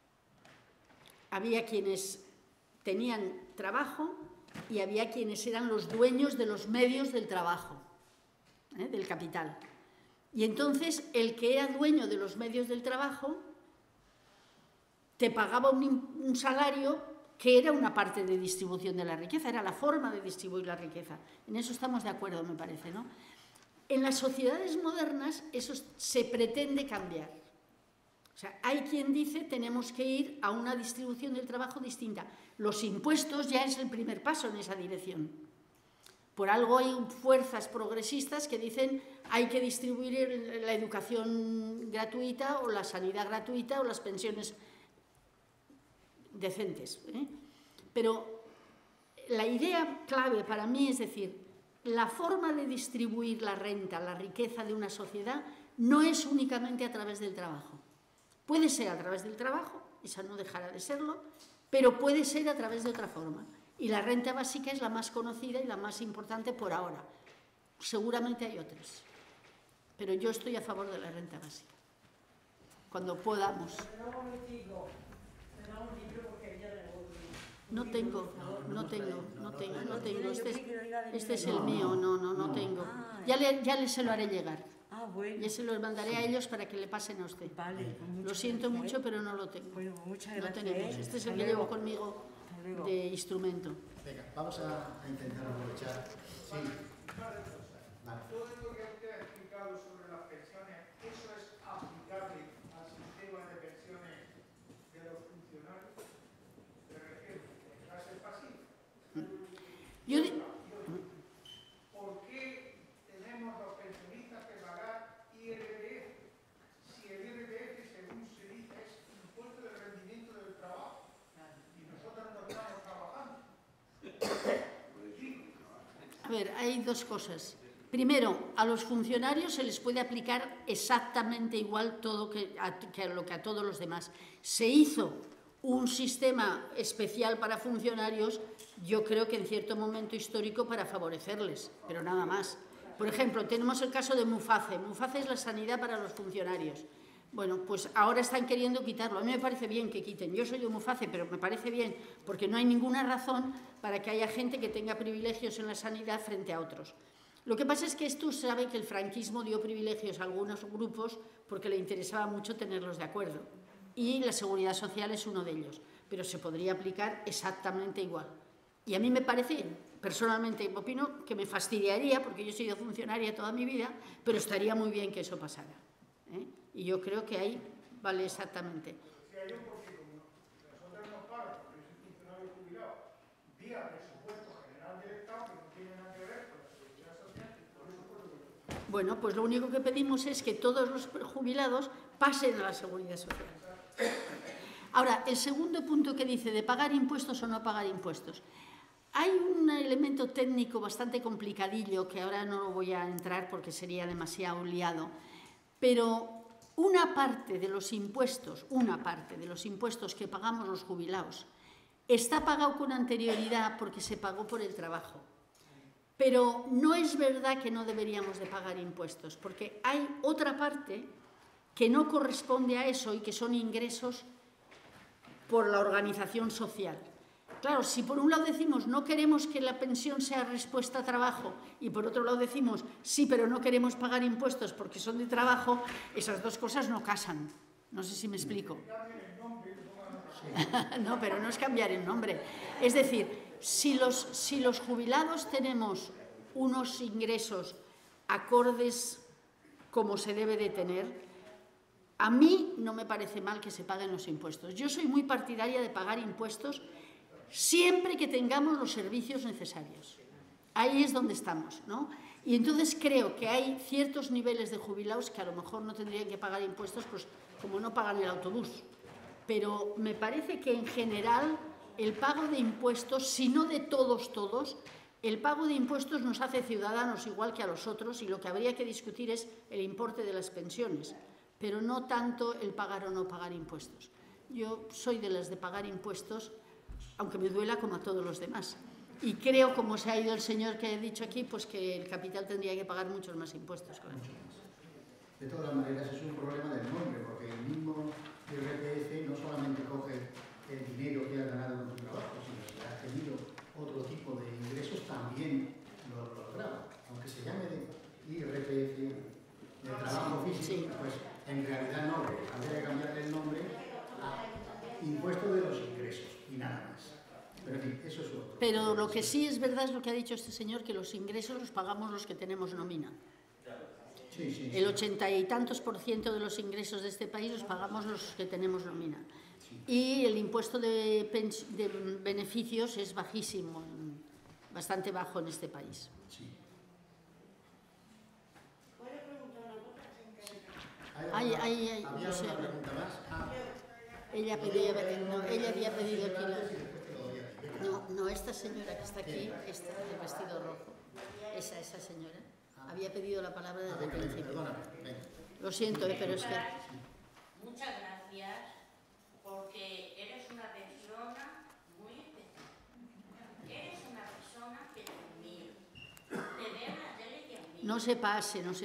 Había quienes tenían trabajo y había quienes eran los dueños de los medios del trabajo, del capital. Y entonces, el que era dueño de los medios del trabajo te pagaba un salario que era una parte de distribución de la riqueza, era la forma de distribuir la riqueza. En eso estamos de acuerdo, me parece, ¿no? En las sociedades modernas eso se pretende cambiar. O sea, hay quien dice tenemos que ir a una distribución del trabajo distinta. Los impuestos ya es el primer paso en esa dirección. Por algo hay fuerzas progresistas que dicen hay que distribuir la educación gratuita o la sanidad gratuita o las pensiones decentes. Pero la idea clave para mí es decir, la forma de distribuir la renta, la riqueza de una sociedad no es únicamente a través del trabajo. Puede ser a través del trabajo, esa no dejará de serlo, pero puede ser a través de otra forma. Y la renta básica es la más conocida y la más importante por ahora. Seguramente hay otras, pero yo estoy a favor de la renta básica. Cuando podamos. No tengo. Este es el mío, no tengo. Ya se lo haré llegar. Ya se lo mandaré a ellos para que le pasen a usted. Vale, lo siento mucho, pero no lo tengo. Bueno, muchas gracias. No tenemos. Este es el que llevo conmigo de instrumento. Venga, vamos a intentar aprovechar. Sí. Vale. Todo lo que usted ha explicado sobre las pensiones, ¿eso es aplicable al sistema de pensiones de los funcionarios? Me refiero, ¿va a ser fácil? ¿Por qué tenemos los pensionistas que pagar IRPF? Si el IRPF, según se dice, es impuesto de rendimiento del trabajo y nosotros no estamos trabajando. A ver, hay dos cosas. Primero, a los funcionarios se les puede aplicar exactamente igual todo que a todos los demás. Se hizo un sistema especial para funcionarios, yo creo que en cierto momento histórico para favorecerles, pero nada más. Por ejemplo, tenemos el caso de Muface. Muface es la sanidad para los funcionarios. Bueno, pues ahora están queriendo quitarlo. A mí me parece bien que quiten. Yo soy de Muface, pero me parece bien porque no hay ninguna razón para que haya gente que tenga privilegios en la sanidad frente a otros. Lo que pasa es que esto sabe que el franquismo dio privilegios a algunos grupos porque le interesaba mucho tenerlos de acuerdo. Y la seguridad social es uno de ellos. Pero se podría aplicar exactamente igual. Y a mí me parece, personalmente opino, que me fastidiaría, porque yo he sido funcionaria toda mi vida, pero estaría muy bien que eso pasara. Y yo creo que ahí vale exactamente. Si hay un porque como nosotros nos pagan, porque yo soy funcionario jubilado, vía presupuesto general del Estado, que no tiene nada que ver con la seguridad social, por eso puedo ver. Bueno, pues lo único que pedimos es que todos los jubilados pasen a la seguridad social. Ahora, el segundo punto que dice de pagar impuestos o no pagar impuestos. Hay un elemento técnico bastante complicadillo que ahora no lo voy a entrar porque sería demasiado liado, pero una parte de los impuestos que pagamos los jubilados está pagado con anterioridad porque se pagó por el trabajo. Pero no es verdad que no deberíamos de pagar impuestos, porque hay otra parte que no corresponde a eso y que son ingresos por la organización social. Claro, si por un lado decimos no queremos que la pensión sea respuesta a trabajo y por otro lado decimos sí, pero no queremos pagar impuestos porque son de trabajo, esas dos cosas no casan. No sé si me explico. No, pero no es cambiar el nombre. Es decir, si los jubilados tenemos unos ingresos acordes como se debe de tener. A mí no me parece mal que se paguen los impuestos. Yo soy muy partidaria de pagar impuestos siempre que tengamos los servicios necesarios. Ahí es donde estamos, ¿no? Y entonces creo que hay ciertos niveles de jubilados que a lo mejor no tendrían que pagar impuestos, pues como no pagan el autobús. Pero me parece que en general el pago de impuestos, si no de todos, el pago de impuestos nos hace ciudadanos igual que a los otros, y lo que habría que discutir es el importe de las pensiones, pero no tanto el pagar o no pagar impuestos. Yo soy de las de pagar impuestos, aunque me duela como a todos los demás. Y creo, como se ha ido el señor que he dicho aquí, pues que el capital tendría que pagar muchos más impuestos. Claro. De todas maneras, es un problema del nombre, porque el mismo IRPF no solamente coge el dinero que has ganado en tu trabajo, sino que has tenido otro tipo de ingresos, también lo grava. Aunque se llame IRPF de trabajo físico, pues en realidad no, habría que cambiarle el nombre a impuesto de los ingresos y nada más. Pero en fin, eso es otro. Pero lo que sí es verdad es lo que ha dicho este señor, que los ingresos los pagamos los que tenemos nómina. Sí. El 80 y tantos % de los ingresos de este país los pagamos los que tenemos nómina. Y el impuesto de beneficios es bajísimo, bastante bajo en este país. Sí. ¿Puedo preguntar una cosa? ¿Había no sé. alguna pregunta más? Ella había pedido aquí No, esta señora que está aquí, esta del vestido rojo, esa señora, había pedido la palabra desde el principio. Perdóname. Lo siento, pero es que... Muchas gracias, porque eres una persona muy especial. Eres una persona que te admiro. Te veo en la tele y te admiro. No se pase. No, es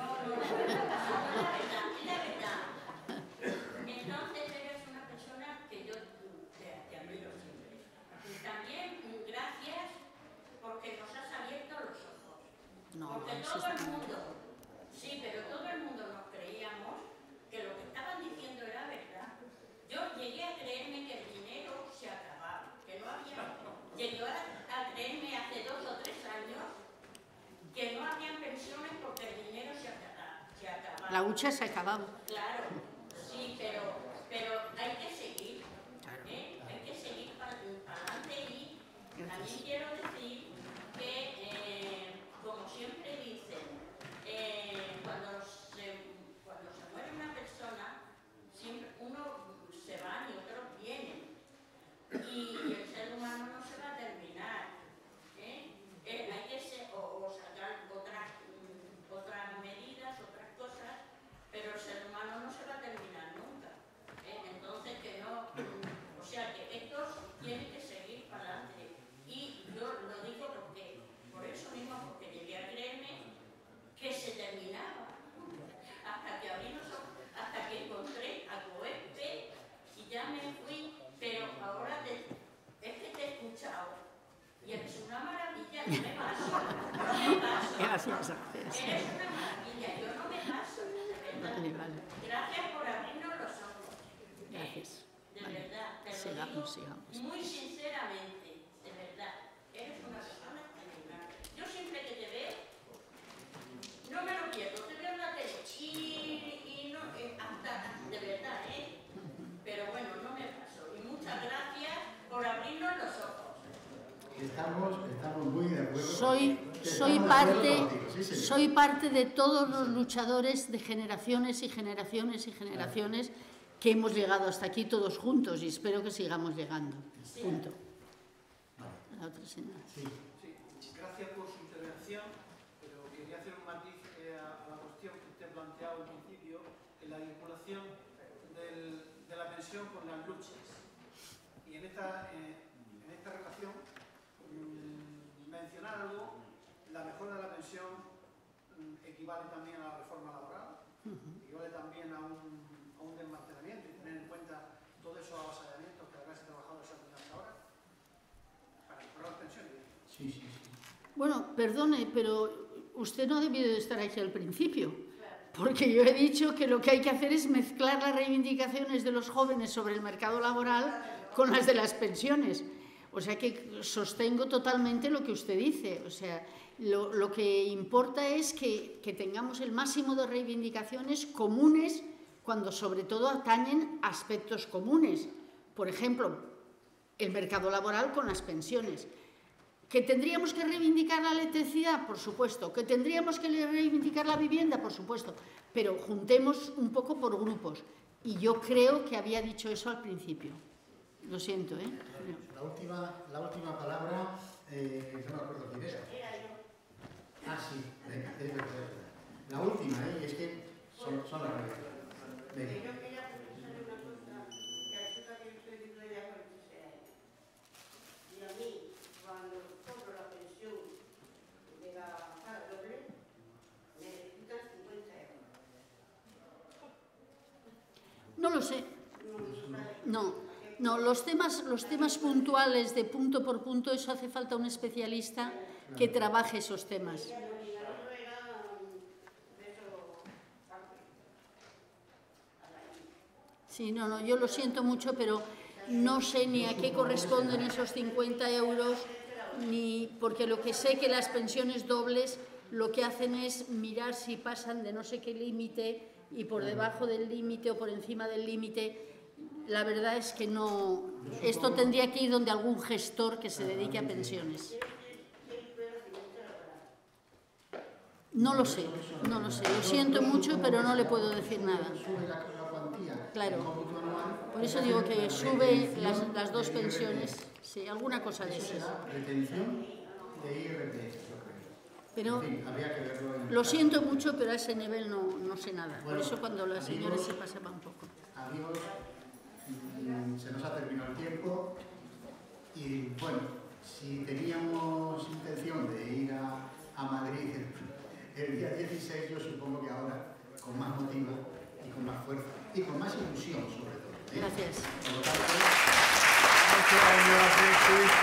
la verdad. Entonces eres una persona que yo te admiro siempre. Y también gracias porque nos has abierto los ojos. Porque todo el mundo, sí, pero todo el mundo nos creíamos que lo que estaban diciendo era verdad. Yo llegué a creerme que el dinero se acababa, que no había... Llegué a creerme hace 2 o 3 años que no habían pensiones porque el dinero se acababa. La hucha se ha acabado. Claro, sí, pero hay que seguir. Hay que seguir para adelante y también quiero decir que, como siempre dicen, cuando se muere una persona, siempre uno se va y otros vienen. Y el ser humano no se va a terminar. Hay que sacar otras medidas, otras cosas, pero el ser humano no se va a terminar nunca. Entonces que no, o sea que esto tiene que seguir para adelante. Y yo lo digo porque, por eso mismo, porque llegué a creerme que se terminaba. Hasta que abrí los ojos, hasta que encontré a Coespe y ya me fui, pero ahora es que te he escuchado. Y es una maravilla, no me paso. Gracias. Eres una maravilla, yo no me paso, de verdad. Vale. Gracias por abrirnos los ojos. Gracias. De verdad, te lo digo muy sinceramente, de verdad. Eres una persona extraordinaria. Yo siempre que te veo, no me lo pierdo, te veo en la tele y no, hasta, de verdad, Pero bueno, no me paso. Y muchas gracias por abrirnos los ojos. Estamos muy de acuerdo. Soy parte de todos los luchadores de generaciones y generaciones y generaciones que hemos llegado hasta aquí todos juntos y espero que sigamos llegando. Punto. La otra señora. Sí, gracias por su intervención, pero quería hacer un matiz a la cuestión que usted planteaba al principio, en la vinculación de la pensión con las luchas. Y en esta relación, mencionar algo, la mejora de la pensión equivale también a la reforma laboral, equivale también a un desmantelamiento y tener en cuenta todos esos avasallamientos que la clase trabajadora se ha tenido hasta ahora para mejorar las pensiones. Sí. Bueno, perdone, pero usted no debió de estar aquí al principio, porque yo he dicho que lo que hay que hacer es mezclar las reivindicaciones de los jóvenes sobre el mercado laboral con las de las pensiones. O sea que sostengo totalmente lo que usted dice. O sea, lo que importa es que tengamos el máximo de reivindicaciones comunes cuando sobre todo atañen aspectos comunes. Por ejemplo, el mercado laboral con las pensiones. ¿Que tendríamos que reivindicar la electricidad? Por supuesto. ¿Que tendríamos que reivindicar la vivienda? Por supuesto. Pero juntemos un poco por grupos. Y yo creo que había dicho eso al principio. Lo siento, ¿eh? La última palabra, no me acuerdo quién era. Ah, sí, venga, es verdad. La última, es que son las reglas. Venga. Yo quería preguntarle una cosa, que resulta que yo estoy de acuerdo que sea él. Y a mí, cuando cobro la pensión de la paga doble, me necesitan 50 euros. No lo sé. No, los temas puntuales de punto por punto, eso hace falta un especialista que trabaje esos temas. Sí, no, yo lo siento mucho, pero no sé ni a qué corresponden esos 50 euros, ni porque lo que sé que las pensiones dobles lo que hacen es mirar si pasan de no sé qué límite y por debajo del límite o por encima del límite. La verdad es que no. Esto tendría que ir donde algún gestor que se dedique a pensiones. No lo sé. Lo siento mucho, pero no le puedo decir nada. Claro. Por eso digo que sube las dos pensiones. Sí, alguna cosa de eso. Retención de IRPF. Pero lo siento mucho, pero a ese nivel no sé nada. Por eso cuando la señora se pasaba un poco. Amigos, se nos ha terminado el tiempo y bueno, si teníamos intención de ir a Madrid el día 16, yo supongo que ahora con más motivo y con más fuerza y con más ilusión sobre todo. Gracias. Por lo tanto,